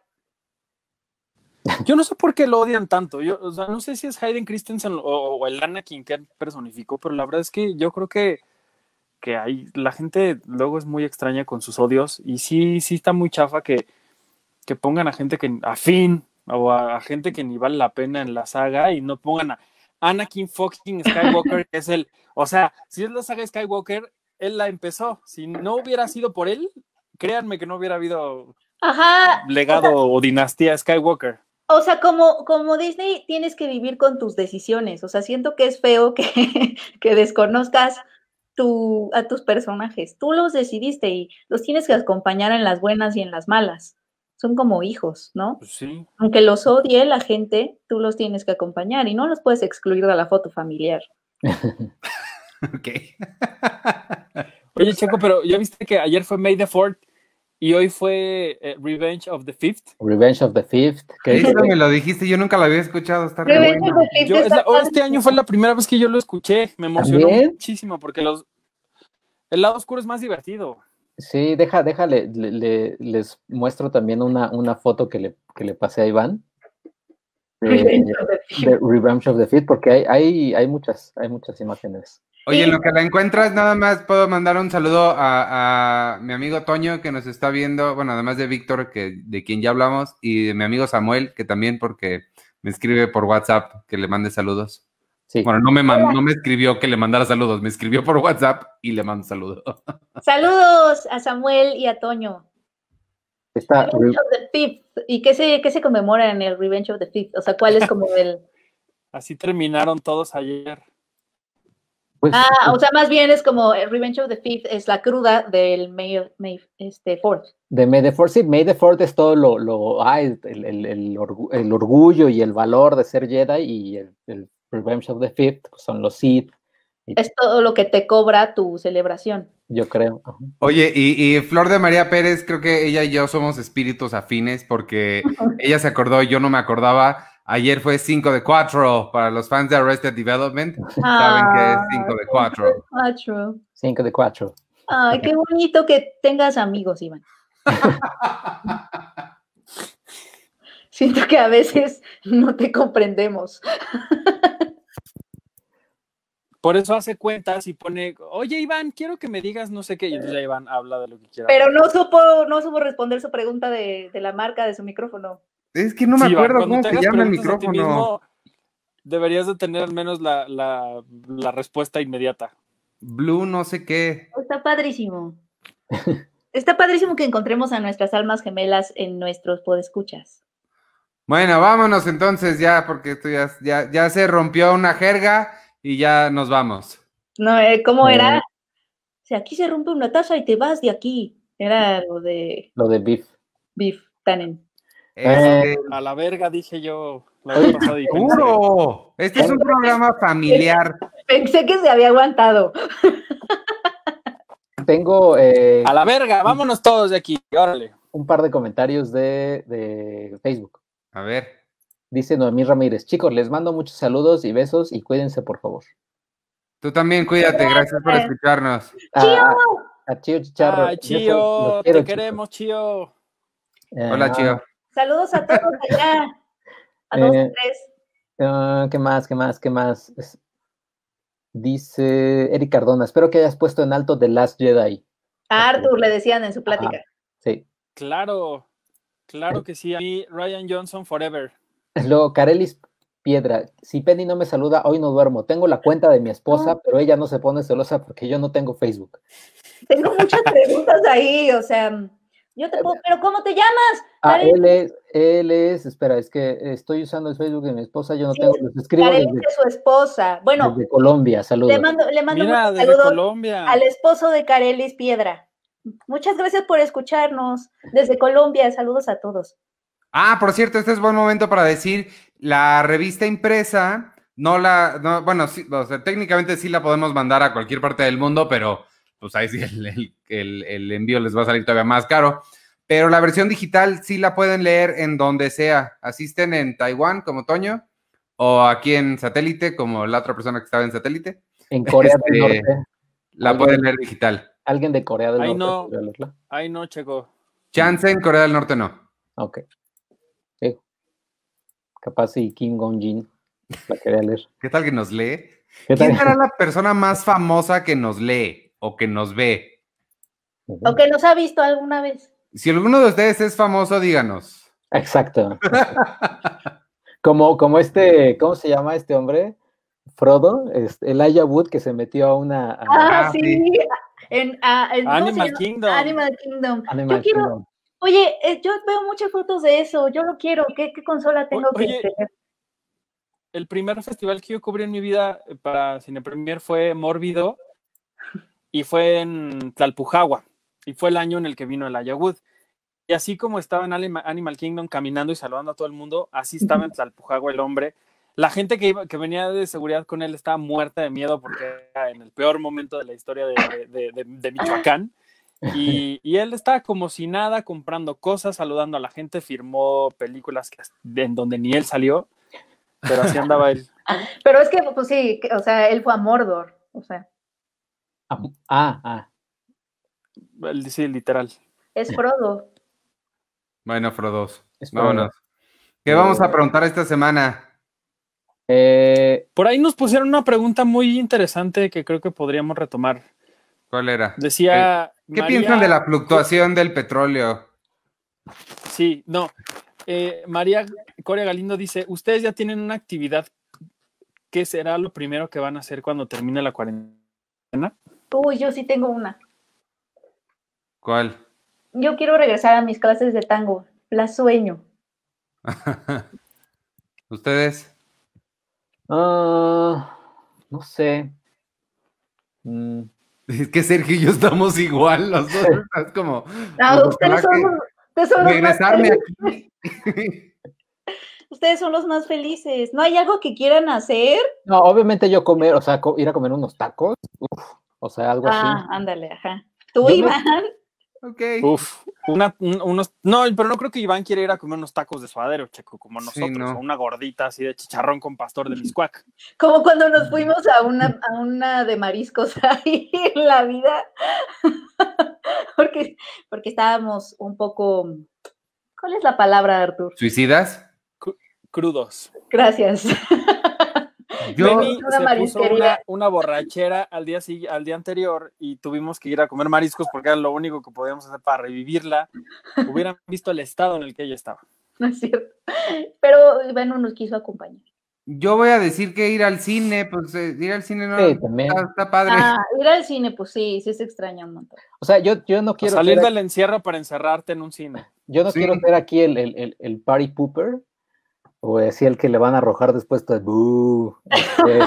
Yo no sé por qué lo odian tanto. Yo, o sea, no sé si es Hayden Christensen o, o el Anakin que personificó, pero la verdad es que yo creo que, que hay, la gente luego es muy extraña con sus odios y sí, sí está muy chafa que, que pongan a gente que afín o a, a gente que ni vale la pena en la saga y no pongan a Anakin fucking Skywalker, que es el, o sea, si es la saga Skywalker, él la empezó. Si no hubiera sido por él, créanme que no hubiera habido Ajá. legado o, sea, o dinastía Skywalker. O sea, como, como Disney tienes que vivir con tus decisiones. O sea, siento que es feo que, que desconozcas tu, a tus personajes. Tú los decidiste y los tienes que acompañar en las buenas y en las malas. Son como hijos, ¿no? Pues sí. Aunque los odie la gente, tú los tienes que acompañar y no los puedes excluir de la foto familiar. Ok. Oye, Checo, pero ¿ya viste que ayer fue May the fourth y hoy fue eh, Revenge of the fifth? Revenge of the Fifth. Eso me lo dijiste, yo nunca lo había escuchado. Está re Revenge bueno. of the Fifth Yo, está la, oh, este padrísimo. año fue la primera vez que yo lo escuché. Me emocionó ¿También? muchísimo porque los, el lado oscuro es más divertido. Sí, deja, déjale, le, le- les muestro también una, una foto que le, que le pasé a Iván de, Revenge of the Fifth. de Revenge of the Fifth, porque hay, hay, hay muchas, hay muchas imágenes. Oye, en lo que la encuentras, nada más puedo mandar un saludo a, a mi amigo Toño, que nos está viendo, bueno, además de Víctor, que, de quien ya hablamos, y de mi amigo Samuel, que también porque me escribe por WhatsApp que le mande saludos. Sí. Bueno, no me, man- no me escribió que le mandara saludos, me escribió por WhatsApp y le mando saludos. Saludos a Samuel y a Toño. Está Revenge of the Fifth. ¿Y qué se, qué se conmemora en el Revenge of the Fifth? O sea, ¿cuál es como el...? Así terminaron todos ayer. pues, Ah, o sea, más bien es como el Revenge of the Fifth es la cruda del May, May este, Fourth. de May the Fourth, sí, May the Fourth es todo lo, lo ay, el, el, el, orgu- el orgullo y el valor de ser Jedi, y el, el Revenge of the Fifth pues, son los Sith, y Es todo lo que te cobra tu celebración. yo creo. Ajá. Oye, y, y Flor de María Pérez, creo que ella y yo somos espíritus afines porque ella se acordó y yo no me acordaba. Ayer fue cinco de cuatro para los fans de Arrested Development. Saben que es cinco de cuatro. Cuatro. Cinco de cuatro. Ay, qué bonito que tengas amigos, Iván. Siento que a veces no te comprendemos. Por eso hace cuentas y pone, oye Iván, quiero que me digas no sé qué. Y entonces ya Iván habla de lo que quiera. Pero no supo, no supo responder su pregunta de, de la marca de su micrófono. Es que no me Sí, Iván, acuerdo cuando cómo te se hagas llama el preguntas a ti micrófono. mismo, deberías de tener al menos la, la, la respuesta inmediata. Blue no sé qué. Está padrísimo. Está padrísimo que encontremos a nuestras almas gemelas en nuestros podescuchas. Bueno, vámonos entonces ya, porque esto ya, ya, ya se rompió una jerga y ya nos vamos. No, eh, ¿cómo Eh, era? O sea, aquí se rompe una taza y te vas de aquí. Era lo de Lo de Beef. Beef Tannen. Este, A la verga, dije yo la vez pasada y pensé, ¡Seguro! Este es un programa familiar. Pensé que se había aguantado. Tengo eh, a la verga, vámonos todos de aquí, órale. un par de comentarios de, de Facebook. A ver. Dice Noemí Ramírez, chicos, les mando muchos saludos y besos y cuídense, por favor. Tú también cuídate, gracias por escucharnos. A, a, a Chío Chicharro. Ay, yo Chío, los te quiero, queremos, Chío. chicos. Eh, Hola, Chío. Saludos a todos allá. A dos, Eh, tres. ah, ¿qué más? ¿Qué más? ¿Qué más? Es- dice Eric Cardona, espero que hayas puesto en alto The Last Jedi. A Arthur le decían en su plática. Sí. Claro, claro que sí. A mí, Ryan Johnson forever. Luego, Carelis Piedra, si Penny no me saluda, hoy no duermo. Tengo la cuenta de mi esposa, No. pero ella no se pone celosa porque yo no tengo Facebook. Tengo muchas preguntas ahí, o sea, yo te puedo, pero ¿cómo te llamas? Ah, Karen, él es, él es, espera, es que estoy usando el Facebook de mi esposa, yo no Sí, tengo, los escribo Karen desde, es su esposa. Bueno, desde Colombia, saludos. le mando, le mando Mira, muchos desde saludos Colombia. al esposo de Carelis Piedra. Muchas gracias por escucharnos desde Colombia. Saludos a todos. Ah, por cierto, este es buen momento para decir, la revista impresa, no la, no, bueno, sí, o sea, técnicamente sí la podemos mandar a cualquier parte del mundo, pero pues ahí sí el, el, el, el envío les va a salir todavía más caro. Pero la versión digital sí la pueden leer en donde sea. Asisten en Taiwán, como Toño, o aquí en satélite, como la otra persona que estaba en satélite. En Corea Este, del Norte. La ¿Alguien- pueden leer digital. ¿Alguien de Corea del Ahí Norte no. podría leerla? Ay, no, Checo. Chance en Corea del Norte no. Ok. Sí. Capaz si Kim Jong-un la quería leer. ¿Qué tal que nos lee? ¿Qué ¿Quién tal? será la persona más famosa que nos lee o que nos ve? O que nos ha visto alguna vez. Si alguno de ustedes es famoso, díganos. Exacto. Como, como este, ¿cómo se llama este hombre? Frodo, este, Elijah Wood, que se metió a una... a- Ah, Ah, sí. sí. En, ah, en- ¿cómo se Animal llama? Kingdom. Animal Kingdom. Animal Yo quiero, Kingdom. oye, eh, yo veo muchas fotos de eso. Yo lo quiero. ¿Qué, qué consola tengo que Oye, tener? el primer festival que yo cubrí en mi vida eh, para Cine Premier fue Mórbido y fue en Tlalpujagua. Y fue el año en el que vino el Wood. Y así como estaba en Anima- Animal Kingdom caminando y saludando a todo el mundo, así estaba en Tlalpujagua el hombre. La gente que, iba, que venía de seguridad con él estaba muerta de miedo porque era en el peor momento de la historia de, de, de, de Michoacán. Y, y él estaba como si nada, comprando cosas, saludando a la gente, firmó películas que, en donde ni él salió, pero así andaba él. Pero es que, pues sí, que- o sea, él fue a Mordor. O sea, Ah, ah, ah. Él dice literal. es Frodo. Bueno, Frodos. Es Vámonos. Frodo. ¿Qué vamos a preguntar esta semana? Eh, Por ahí nos pusieron una pregunta muy interesante que creo que podríamos retomar. ¿Cuál era? Decía. ¿Qué, qué María- piensan de la fluctuación del petróleo? Sí, no. Eh, María Coria Galindo dice: Ustedes ya tienen una actividad. ¿Qué será lo primero que van a hacer cuando termine la cuarentena? Uy, yo sí tengo una. ¿Cuál? Yo quiero regresar a mis clases de tango. La sueño. ¿Ustedes? ah, no sé. Mm, Es que Sergio y yo estamos igual, los dos. Es como. Ah, pues, ustedes, ojalá son que los, ustedes son los más regresarme felices. aquí. Ustedes son los más felices. ¿No hay algo que quieran hacer? no, obviamente yo comer, o sea, co- ir a comer unos tacos, uf, o sea, algo Ah, así. ándale, ajá. ¿Tú, Yo no- Iván? Ok. Uf, una, un- unos. No, pero no creo que Iván quiera ir a comer unos tacos de suadero, Checo, como Sí, nosotros, no. o una gordita así de chicharrón con pastor de Miscuac. Como cuando nos fuimos a una, a una de mariscos ahí en la vida. porque, porque estábamos un poco. ¿Cuál es la palabra, Artur? ¿Suicidas? Crudos. Gracias. Yo, Benny Una se puso marisquería. una, una borrachera al día, sigui- al día anterior y tuvimos que ir a comer mariscos porque era lo único que podíamos hacer para revivirla. Hubieran visto el estado en el que ella estaba. No es cierto. Pero Iván no nos quiso acompañar. yo voy a decir que ir al cine, pues eh, ir al cine no Sí, también. está, está padre. Ah, ir al cine, pues sí, sí se extraña un montón. O sea, yo, yo no A quiero salir ser, del encierro para encerrarte en un cine. yo no Sí. quiero ser aquí el, el, el, el party pooper, o así el que le van a arrojar después de "Bú", este,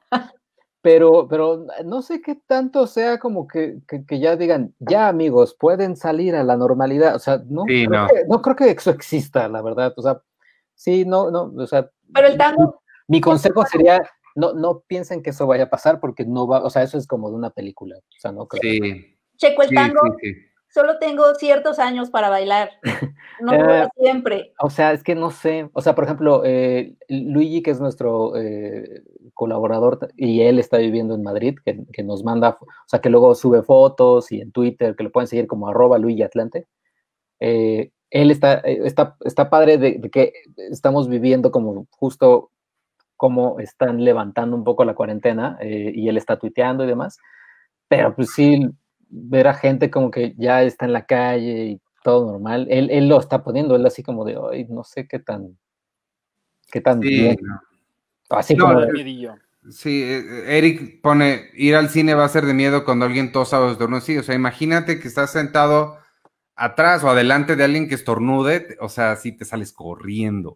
pero, pero no sé qué tanto sea como que, que, que ya digan, ya amigos, pueden salir a la normalidad. O sea, no, Sí, creo no. Que, no creo que eso exista, la verdad. O sea, sí, no, no, o sea, Pero el tango, mi consejo sería, no, no piensen que eso vaya a pasar porque no va, o sea, eso es como de una película. O sea, no creo. Sí, checo el sí, tango, sí, sí. solo tengo ciertos años para bailar. No Eh, siempre. O sea, es que no sé. O sea, por ejemplo, eh, Luigi, que es nuestro eh, colaborador, t- y él está viviendo en Madrid, que, que nos manda, o sea, que luego sube fotos y en Twitter, que lo pueden seguir como arroba Luigi Atlante. Eh, él está, eh, está, está padre de, de que estamos viviendo como justo cómo están levantando un poco la cuarentena, eh, y él está tuiteando y demás. Pero pues sí, ver a gente como que ya está en la calle y todo normal, él, él lo está poniendo, él así como de, ay, no sé qué tan, qué tan Sí, bien. no. Así No, como Da de, miedillo. Sí, eh, Eric pone, ir al cine va a ser de miedo cuando alguien tosa o estornude. Sí, o sea, imagínate que estás sentado atrás o adelante de alguien que estornude, o sea, sí te sales corriendo.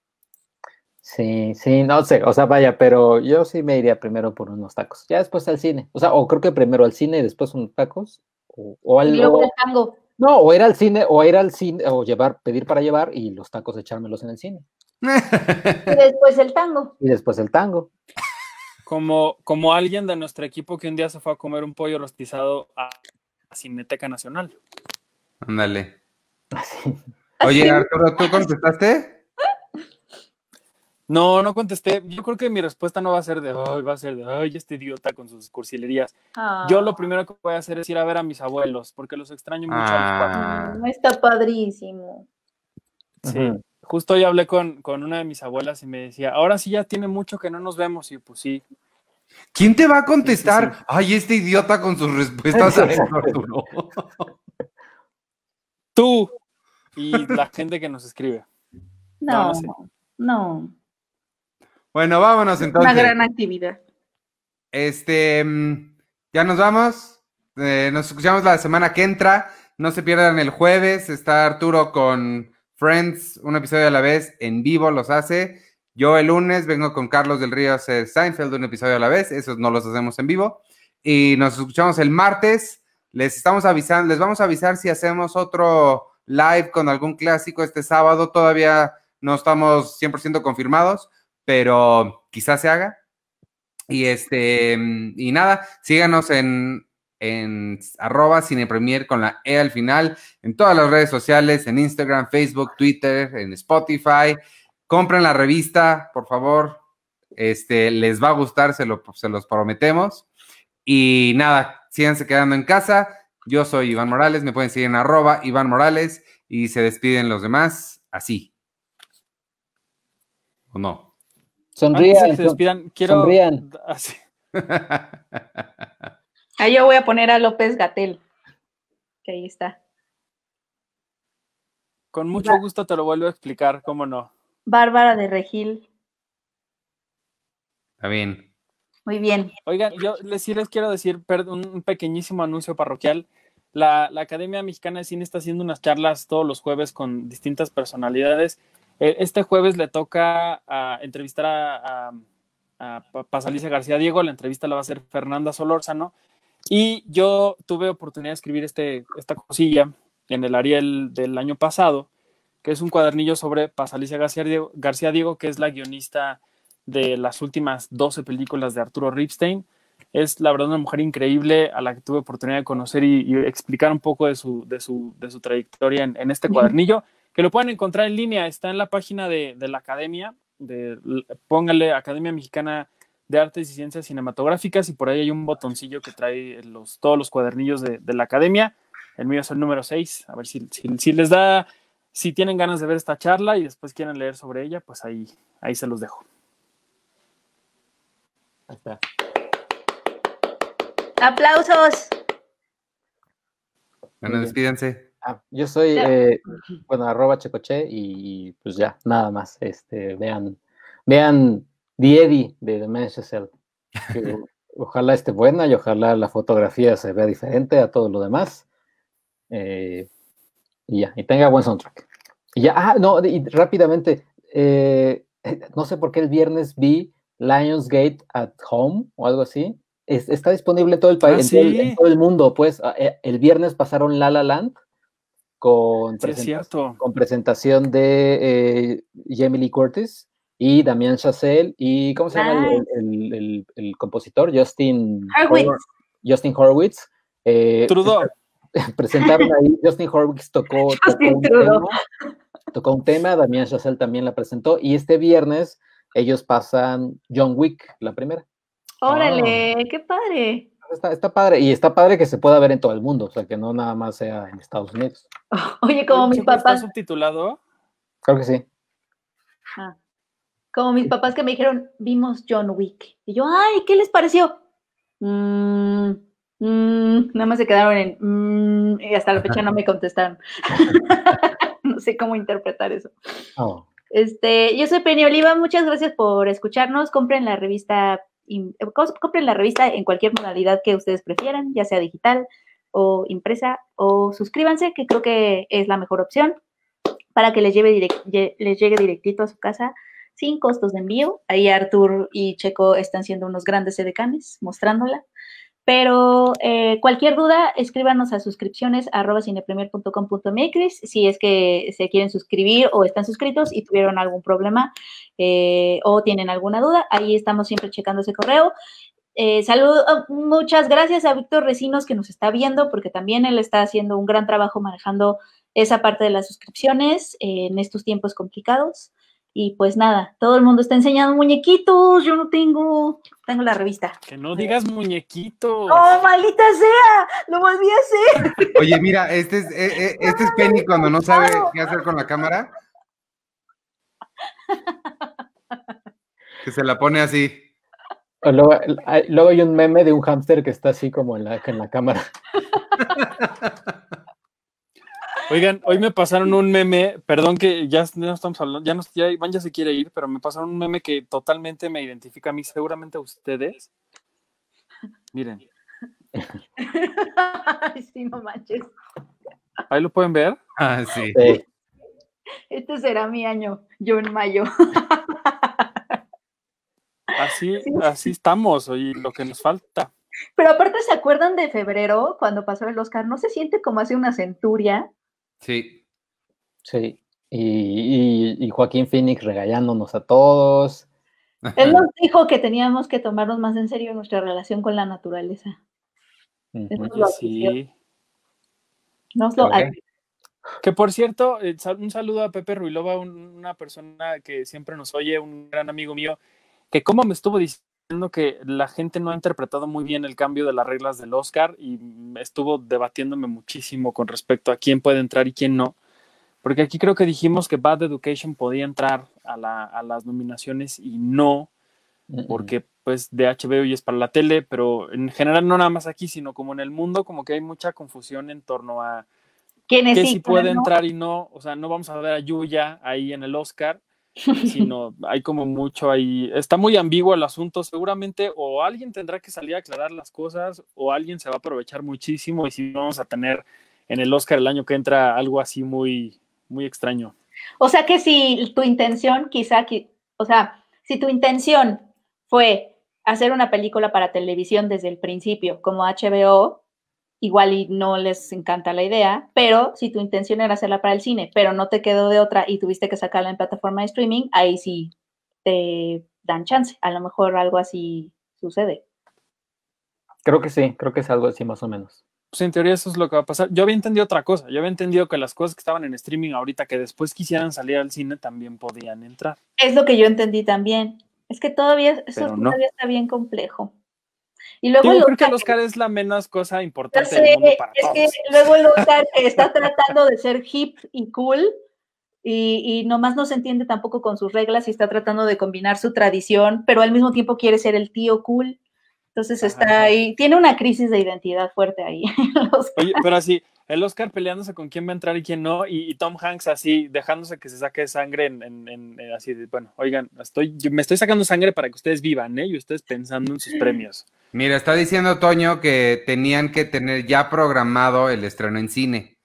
sí, sí, no sé, o sea, vaya, pero yo sí me iría primero por unos tacos, ya después al cine, o sea, o creo que primero al cine y después unos tacos, o, o Y al, luego o- el tango. no, o ir al cine, o ir al cine, o llevar, pedir para llevar y los tacos echármelos en el cine, Y después el tango. y después el tango. Como, como alguien de nuestro equipo que un día se fue a comer un pollo rostizado a la Cineteca Nacional. Ándale. Así. Oye, Así. Arturo, ¿tú contestaste? No, no contesté. Yo creo que mi respuesta no va a ser de, ay, va a ser de, ay, este idiota con sus cursilerías. Ah, Yo lo primero que voy a hacer es ir a ver a mis abuelos, porque los extraño mucho a los cuatro. Ah, mm, está padrísimo. Sí, Ujú. justo hoy hablé con, con una de mis abuelas y me decía, ahora sí ya tiene mucho que no nos vemos. Y yo, pues sí. ¿quién te va a contestar? Sí, sí, sí. Ay, este idiota con sus respuestas a esto, Arturo. Tú y la gente que nos escribe. No, No, no sé. no. Bueno, vámonos Una entonces. gran actividad. Este, mm, ya nos vamos. Eh, nos escuchamos la semana que entra. No se pierdan el jueves. Está Arturo con Friends, un episodio a la vez, en vivo los hace. Yo el lunes vengo con Carlos del Río a hacer Seinfeld, un episodio a la vez. Esos no los hacemos en vivo. Y nos escuchamos el martes. Les estamos avisando, les vamos a avisar si hacemos otro live con algún clásico este sábado. Todavía no estamos cien por ciento confirmados, pero quizás se haga. Y este, y nada, síganos en, en arroba cinepremier con la E al final, en todas las redes sociales, en Instagram, Facebook, Twitter, en Spotify. Compren la revista, por favor. Este, les va a gustar, se, lo, se los prometemos. Y nada, síganse quedando en casa. Yo soy Iván Morales, me pueden seguir en arroba Iván Morales y se despiden los demás así. ¿O no? Sonrían, Antes de que se despidan, quiero... sonrían. Así. Ahí yo voy a poner a López Gatell, que ahí está. Con mucho gusto te lo vuelvo a explicar, cómo no. Bárbara de Regil. Está bien. Muy bien. Oigan, yo les, sí les quiero decir perdón, un pequeñísimo anuncio parroquial. La, la Academia Mexicana de Cine está haciendo unas charlas todos los jueves con distintas personalidades. Este jueves le toca a entrevistar a, a, a Pasalicia García Diego. La entrevista la va a hacer Fernanda Solórzano. Y yo tuve oportunidad de escribir este, esta cosilla en el Ariel del año pasado, que es un cuadernillo sobre Pasalicia García Diego, García Diego, que es la guionista de las últimas doce películas de Arturo Ripstein. Es la verdad una mujer increíble a la que tuve oportunidad de conocer y, y explicar un poco de su, de su, de su trayectoria en, en este cuadernillo, que lo pueden encontrar en línea, está en la página de, de la Academia, de, póngale Academia Mexicana de Artes y Ciencias Cinematográficas y por ahí hay un botoncillo que trae los, todos los cuadernillos de, de la Academia. El mío es el número seis, a ver si, si, si les da, si tienen ganas de ver esta charla y después quieren leer sobre ella, pues ahí, ahí se los dejo. Ahí está. ¡Aplausos! Bueno, despídense. Ah, yo soy, eh, bueno, arroba Checoche y pues ya, nada más. Este, vean, vean The Eddie de Dementia Cell. Que ojalá esté buena y ojalá la fotografía se vea diferente a todo lo demás. Eh, y ya, y tenga buen soundtrack. Y ya, ah, no, y rápidamente, eh, no sé por qué el viernes vi Lionsgate at Home o algo así. Es, está disponible en todo el país, Ah, en, sí. todo el, en todo el mundo, pues. El viernes pasaron La La Land con, Sí, presenta es cierto. con presentación de eh, Jamie Lee Curtis y Damien Chazelle y ¿cómo se llama Nice. el, el, el, el compositor? Justin Hurwitz. Hor Justin Horwitz. Eh, Trudeau. presentaron ahí, Justin Horwitz tocó, tocó, Justin un Trudeau. tema, tocó un tema, Damien Chazelle también la presentó y este viernes ellos pasan John Wick, la primera. Órale, oh. Qué padre. Está, está padre, y está padre que se pueda ver en todo el mundo, o sea, que no nada más sea en Estados Unidos. Oye, como mis papás. ¿Está subtitulado? Creo que sí. Ah, como mis papás que me dijeron, vimos John Wick. Y yo, ay, ¿qué les pareció? Mm, mm, nada más se quedaron en mm, y hasta la fecha no me contestaron. No sé cómo interpretar eso. Oh. Este, yo soy Penny Oliva, muchas gracias por escucharnos. Compren la revista. Compren la revista en cualquier modalidad que ustedes prefieran, ya sea digital o impresa, o suscríbanse, que creo que es la mejor opción para que les, lleve direct, les llegue directito a su casa sin costos de envío. Ahí Artur y Checo están siendo unos grandes edecanes mostrándola. Pero eh, cualquier duda, escríbanos a suscripciones arroba cinepremier punto com punto m x si es que se quieren suscribir o están suscritos y tuvieron algún problema eh, o tienen alguna duda. Ahí estamos siempre checando ese correo. Eh, saludo, muchas gracias a Víctor Recinos que nos está viendo porque también él está haciendo un gran trabajo manejando esa parte de las suscripciones eh, en estos tiempos complicados. Y pues nada, todo el mundo está enseñando muñequitos, yo no tengo, tengo la revista. Que no digas muñequitos. ¡Oh, maldita sea! ¡Lo volví a hacer! Oye, mira, este es, eh, eh, este es Penny cuando no sabe qué hacer con la cámara. Que se la pone así. O luego, hay, luego hay un meme de un hámster que está así como en la, en la cámara. Oigan, hoy me pasaron un meme, perdón que ya no estamos hablando, ya, nos, ya Iván ya se quiere ir, pero me pasaron un meme que totalmente me identifica a mí, seguramente a ustedes. Miren. Ay, sí, no manches. ¿Ahí lo pueden ver? Ah, sí. Sí. Este será mi año, yo en mayo. Así, Sí. así estamos, oye, lo que nos falta. Pero aparte, ¿se acuerdan de febrero, cuando pasó el Oscar? ¿No se siente como hace una centuria? Sí. Sí. Y, y, y Joaquín Phoenix regañándonos a todos. Él nos dijo que teníamos que tomarnos más en serio nuestra relación con la naturaleza. Uh-huh. Eso Oye, lo sí. advirtió. Nos lo Okay. advirtió. Que por cierto, eh, sal- un saludo a Pepe Ruilova, un- una persona que siempre nos oye, un gran amigo mío, que como me estuvo diciendo que la gente no ha interpretado muy bien el cambio de las reglas del Oscar y me estuvo debatiéndome muchísimo con respecto a quién puede entrar y quién no, porque aquí creo que dijimos que Bad Education podía entrar a, la, a las nominaciones y no, Uh-uh. porque pues de H B O y es para la tele, pero en general no nada más aquí, sino como en el mundo, como que hay mucha confusión en torno a ¿Quiénes que sí, si puede quiénes no? entrar y no, o sea, no vamos a ver a Yuya ahí en el Oscar, sino hay como mucho ahí, está muy ambiguo el asunto, seguramente o alguien tendrá que salir a aclarar las cosas o alguien se va a aprovechar muchísimo y si vamos a tener en el Oscar el año que entra algo así muy, muy extraño. O sea que si tu intención, quizá, qui- o sea, si tu intención fue hacer una película para televisión desde el principio, como H B O, igual y no les encanta la idea, pero si tu intención era hacerla para el cine, pero no te quedó de otra y tuviste que sacarla en plataforma de streaming, ahí sí te dan chance. A lo mejor algo así sucede. Creo que sí, creo que es algo así más o menos. Pues en teoría eso es lo que va a pasar. Yo había entendido otra cosa, yo había entendido que las cosas que estaban en streaming ahorita que después quisieran salir al cine también podían entrar. Es lo que yo entendí también. Es que todavía, eso Pero no. todavía está bien complejo. Y luego Digo, el creo que el Oscar, Oscar es la menos cosa no importante sé, del mundo para es todos. que luego el Oscar que está tratando de ser hip y cool y, y nomás no se entiende tampoco con sus reglas y está tratando de combinar su tradición, pero al mismo tiempo quiere ser el tío cool. Entonces Ajá. está ahí, tiene una crisis de identidad fuerte ahí. Oye, pero así, el Oscar peleándose con quién va a entrar y quién no, y, y Tom Hanks así, dejándose que se saque sangre en, en, en, en así de, bueno, oigan, estoy, yo me estoy sacando sangre para que ustedes vivan, ¿eh? Y ustedes pensando en sus premios. Mira, está diciendo Toño que tenían que tener ya programado el estreno en cine.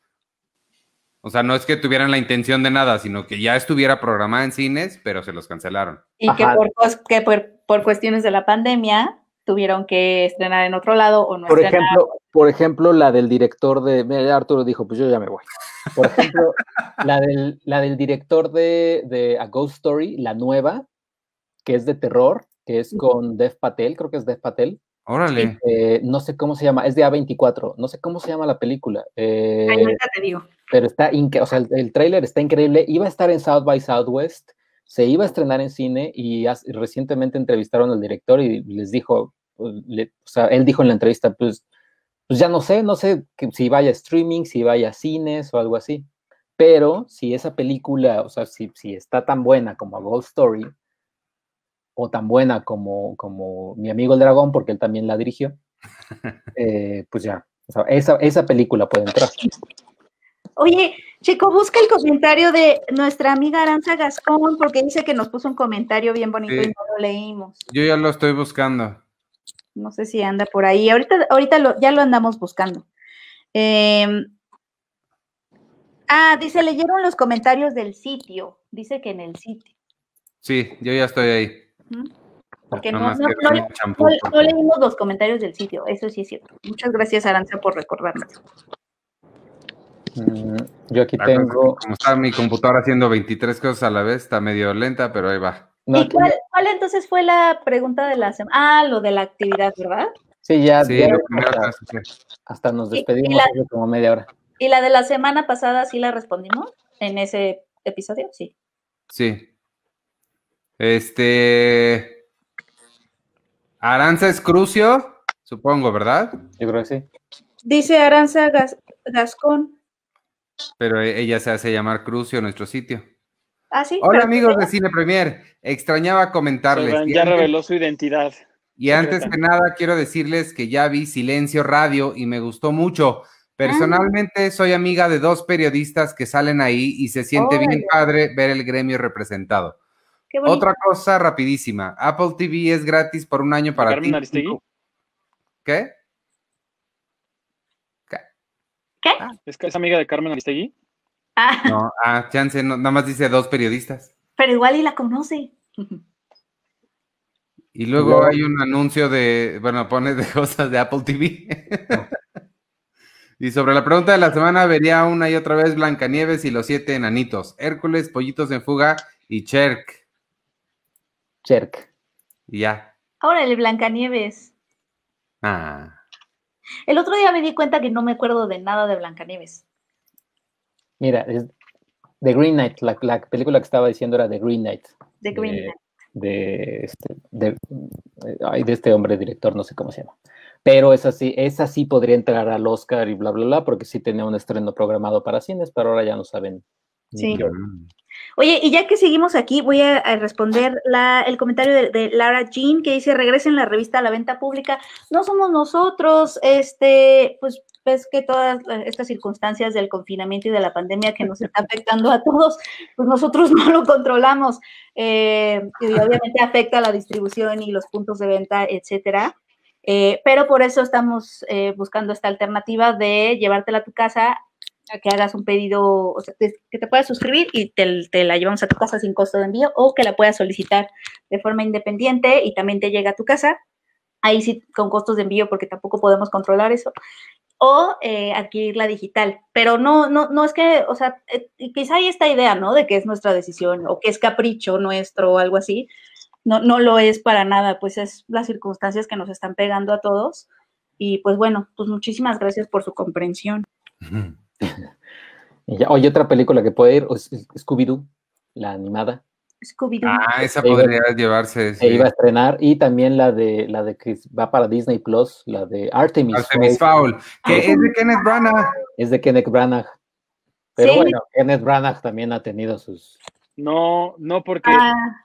O sea, no es que tuvieran la intención de nada, sino que ya estuviera programada en cines, pero se los cancelaron. Y que, por, que por, por cuestiones de la pandemia tuvieron que estrenar en otro lado o no por estrenar. ejemplo, por ejemplo, la del director de... Mira, Arturo dijo, pues yo ya me voy. Por ejemplo, la, del, la del director de, de A Ghost Story, la nueva, que es de terror, que es con Dev Patel, creo que es Dev Patel. Órale. Eh, no sé cómo se llama, es de A veinticuatro, no sé cómo se llama la película. Eh, Ay, ahorita te digo. Pero está increíble, o sea, el, el tráiler está increíble. Iba a estar en South by Southwest, se iba a estrenar en cine y as, recientemente entrevistaron al director y les dijo, pues, le, o sea, él dijo en la entrevista, pues, pues ya no sé, no sé que, si vaya a streaming, si vaya a cines o algo así. Pero si esa película, o sea, si, si está tan buena como A Ghost Story, o tan buena como, como Mi Amigo el Dragón, porque él también la dirigió, eh, pues ya, o sea, esa, esa película puede entrar. Oye, Checo, busca el comentario de nuestra amiga Aranza Gascón, porque dice que nos puso un comentario bien bonito sí. Y no lo leímos. Yo ya lo estoy buscando. No sé si anda por ahí. Ahorita, ahorita lo, ya lo andamos buscando. Eh, ah, dice, leyeron los comentarios del sitio. Dice que en el sitio. Sí, yo ya estoy ahí. ¿Mm? Porque no, no, no, no, no, champú, no, porque... no leímos los comentarios del sitio. Eso sí es cierto. Muchas gracias, Aranza, por recordarnos. Mm, yo aquí la tengo... Como está mi computadora haciendo veintitrés cosas a la vez, está medio lenta, pero ahí va. No, ¿Y cuál, cuál entonces fue la pregunta de la semana? Ah, lo de la actividad, ¿verdad? Sí, ya, sí, ya hasta, hasta nos despedimos la, hace como media hora. ¿Y la de la semana pasada sí la respondimos en ese episodio? Sí. Sí. Este. Aranza es Crucio, supongo, ¿verdad? Yo creo que sí. Dice Aranza Gas Gascón. Pero ella se hace llamar Crucio, nuestro sitio. Ah, sí. Hola, pero- amigos de Cine Premier. Extrañaba comentarles. Oigan, y ya antes- reveló su identidad. Y antes secreta. que nada, quiero decirles que ya vi Silencio Radio y me gustó mucho. Personalmente, soy amiga de dos periodistas que salen ahí y se siente bien Órale. padre ver el gremio representado. Qué bonito. Otra cosa rapidísima. Apple T V es gratis por un año ¿De para Carmen ti. Aristegui? ¿Qué? ¿Qué? ¿Es que es amiga de Carmen Aristegui? Ah, No, ah, chance, no, nada más dice dos periodistas. pero igual y la conoce. Y luego Luego- hay un anuncio de, bueno, pone de cosas de Apple T V. Y sobre la pregunta de la semana, vería una y otra vez Blancanieves y los siete enanitos, Hércules, Pollitos en Fuga y Cherk. Cherk. Y ya. Ahora el Blancanieves. Ah. El otro día me di cuenta que no me acuerdo de nada de Blancanieves. Mira, es The Green Knight, la, la película que estaba diciendo era The Green Knight. De Green de, Knight. de este, de, ay, de este hombre director, no sé cómo se llama. Pero esa sí, esa sí podría entrar al Oscar y bla, bla, bla, porque sí tenía un estreno programado para cines, pero ahora ya no saben. ni Sí. qué hora. Oye, y ya que seguimos aquí, voy a, a responder la, el comentario de, de Lara Jean, que dice, regresen la revista a la venta pública. No somos nosotros, este, pues ves que todas estas circunstancias del confinamiento y de la pandemia que nos está afectando a todos, pues nosotros no lo controlamos. Eh, y obviamente afecta a la distribución y los puntos de venta, etcétera. Eh, pero por eso estamos eh, buscando esta alternativa de llevártela a tu casa, a que hagas un pedido, o sea, te, que te puedas suscribir y te, te la llevamos a tu casa sin costo de envío, o que la puedas solicitar de forma independiente y también te llega a tu casa, ahí sí con costos de envío porque tampoco podemos controlar eso, o eh, adquirirla digital, pero no, no, no es que, o sea, eh, quizá hay esta idea, ¿no? De que es nuestra decisión o que es capricho nuestro o algo así. No, no lo es para nada, pues es las circunstancias que nos están pegando a todos. Y pues bueno, pues muchísimas gracias por su comprensión. Y ya, oye, otra película que puede ir, es- es Scooby-Doo, la animada, Scooby-Doo. Ah, esa Se iba- podría llevarse. se sí. iba a estrenar, y también la de la de que va para Disney Plus, la de Artemis, Artemis Fowl, Fowl, que es de Kenneth Branagh. es de Kenneth Branagh. Pero Sí. bueno, Kenneth Branagh también ha tenido sus... No, no, porque Ah,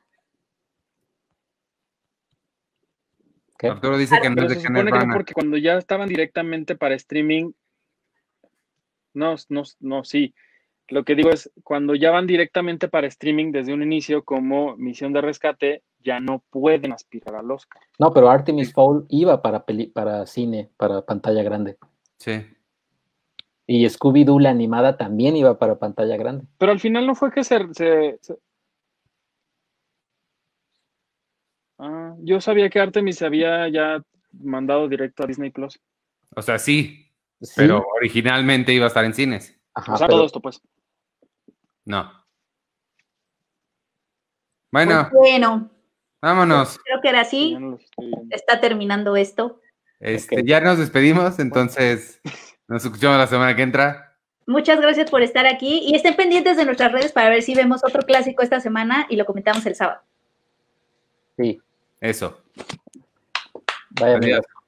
¿qué? Arturo dice que no pero es se de Kenneth supone que no, Branagh. porque cuando ya estaban directamente para streaming, no, no, no, sí. Lo que digo es, cuando ya van directamente para streaming desde un inicio como Misión de Rescate, ya no pueden aspirar al Oscar. No, pero Artemis Fowl iba para, peli- para cine, para pantalla grande. Sí. Y Scooby-Doo, la animada, también iba para pantalla grande. Pero al final no fue que se... se- se- Ah, yo sabía que Artemis se había ya mandado directo a Disney Plus. O sea, sí, Sí, pero originalmente iba a estar en cines. ajá, O sea, pero- todo esto, pues. No. pues Bueno, bueno, vámonos. creo que era Sí, así. ya no los estoy viendo. Está terminando esto. Este, Ok. Ya nos despedimos, entonces nos escuchamos la semana que entra. Muchas gracias por estar aquí y estén pendientes de nuestras redes para ver si vemos otro clásico esta semana y lo comentamos el sábado. sí. Eso. Vaya, Adiós. amigos.